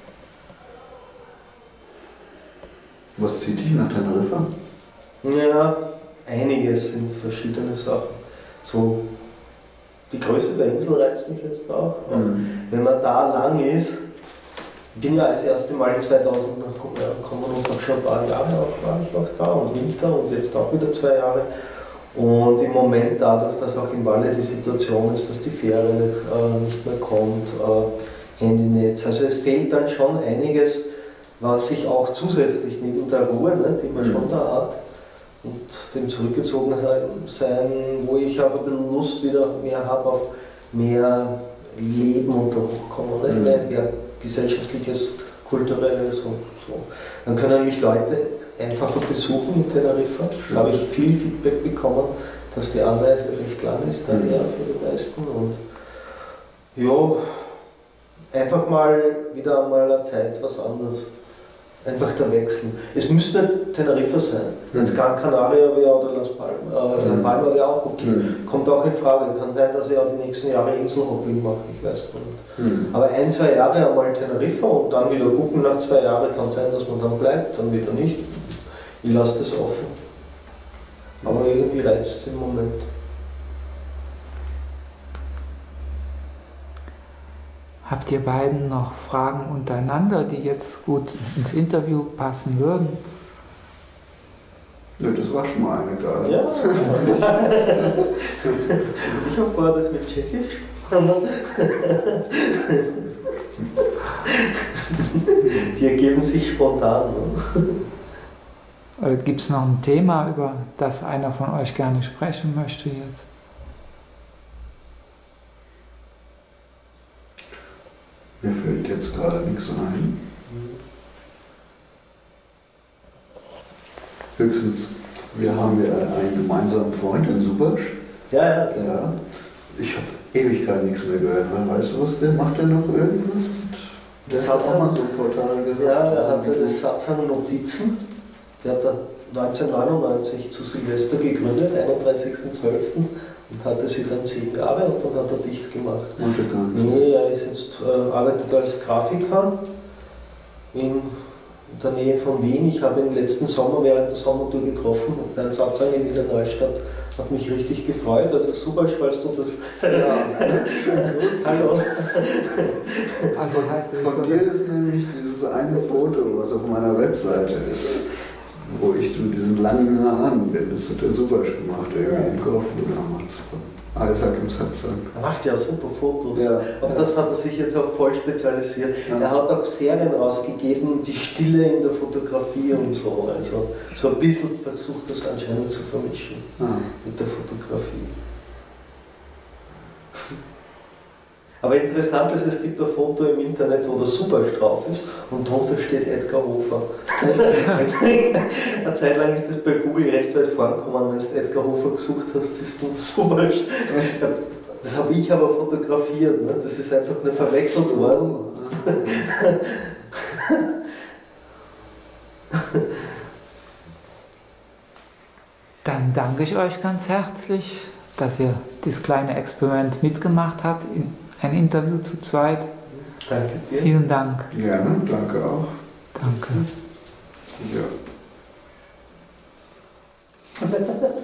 Was zieht dich nach Teneriffa? Ja, einiges sind verschiedene Sachen. So, die Größe der Insel reizt mich jetzt auch. Wenn man da lang ist, ich bin ja das erste Mal in 2000 gekommen und habe schon ein paar Jahre war ich auch da und Winter und jetzt auch wieder 2 Jahre. Und im Moment dadurch, dass auch im Valle die Situation ist, dass die Fähre nicht mehr kommt, Handynetz, also es fehlt dann schon einiges, was sich auch zusätzlich neben der Ruhe, ne, die man schon da hat, und dem Zurückgezogensein, wo ich aber ein bisschen Lust wieder mehr habe auf mehr Leben und Hochkommen, mehr gesellschaftliches, kulturelles und so. Dann können mich Leute einfacher besuchen in Teneriffa. Da habe ich viel Feedback bekommen, dass die Anreise recht lang ist, daher für die meisten. Und ja, einfach mal wieder mal eine Zeit was anderes. Einfach der Wechsel. Es müsste nicht Teneriffa sein. Wenn es Gran Canaria wäre oder Las Palmas, Palma wäre auch okay. Kommt auch in Frage. Kann sein, dass ich auch die nächsten Jahre Inselhopping mache, ich weiß nicht. Aber 1-2 Jahre einmal Teneriffa und dann wieder gucken nach 2 Jahren. Kann sein, dass man dann bleibt, dann wieder nicht. Ich lasse das offen. Aber irgendwie reizt es im Moment. Habt ihr beiden noch Fragen untereinander, die jetzt gut ins Interview passen würden? Ja, das war schon mal eine gerade. Ja. Ich habe vorher das mit Tschechisch. Die ergeben sich spontan. Ne? Oder gibt es noch ein Thema, über das einer von euch gerne sprechen möchte jetzt? Mir fällt jetzt gerade nichts ein. Höchstens, wir haben ja einen gemeinsamen Freund in Subasch. Ja. Ja. Ich habe Ewigkeit nichts mehr gehört. Weißt du, was der macht? Der noch irgendwas? Der hat auch mal so ein Portal gehabt. Ja, er hatte das Satzang Notizen. Der hat 1999 zu Silvester gegründet, 31.12. und hatte sie dann 10 Jahre und dann hat er dicht gemacht. Nee, er ist jetzt, arbeitet als Grafiker in der Nähe von Wien. Ich habe ihn letzten Sommer während der Sommertour getroffen, Herrn Satzang in der Neustadt. Hat mich richtig gefreut. Also super, falls du das. Ja. Hallo. Also heißt es von dir ist nämlich dieses eine Foto, was auf meiner Webseite ist, wo ich mit diesen langen Haaren bin. Das hat der Subasch gemacht, irgendwie in Korfu damals. Alles halt im Satzang. Er macht ja super Fotos. Ja, auf das hat er sich jetzt auch voll spezialisiert. Ja. Er hat auch Serien rausgegeben, die Stille in der Fotografie und so. Also so ein bisschen versucht das anscheinend zu vermischen mit der Fotografie. Aber interessant ist, es gibt ein Foto im Internet, wo der Subasch drauf ist und drunter steht Edgar Hofer. Eine Zeit lang ist das bei Google recht weit vorgekommen, wenn du Edgar Hofer gesucht hast, ist du Subasch. Das habe ich aber fotografiert, ne? Das ist einfach nur verwechselt worden. Dann danke ich euch ganz herzlich, dass ihr dieses kleine Experiment mitgemacht habt. Ein Interview zu zweit. Danke dir. Vielen Dank. Gerne, danke auch. Danke. Ja.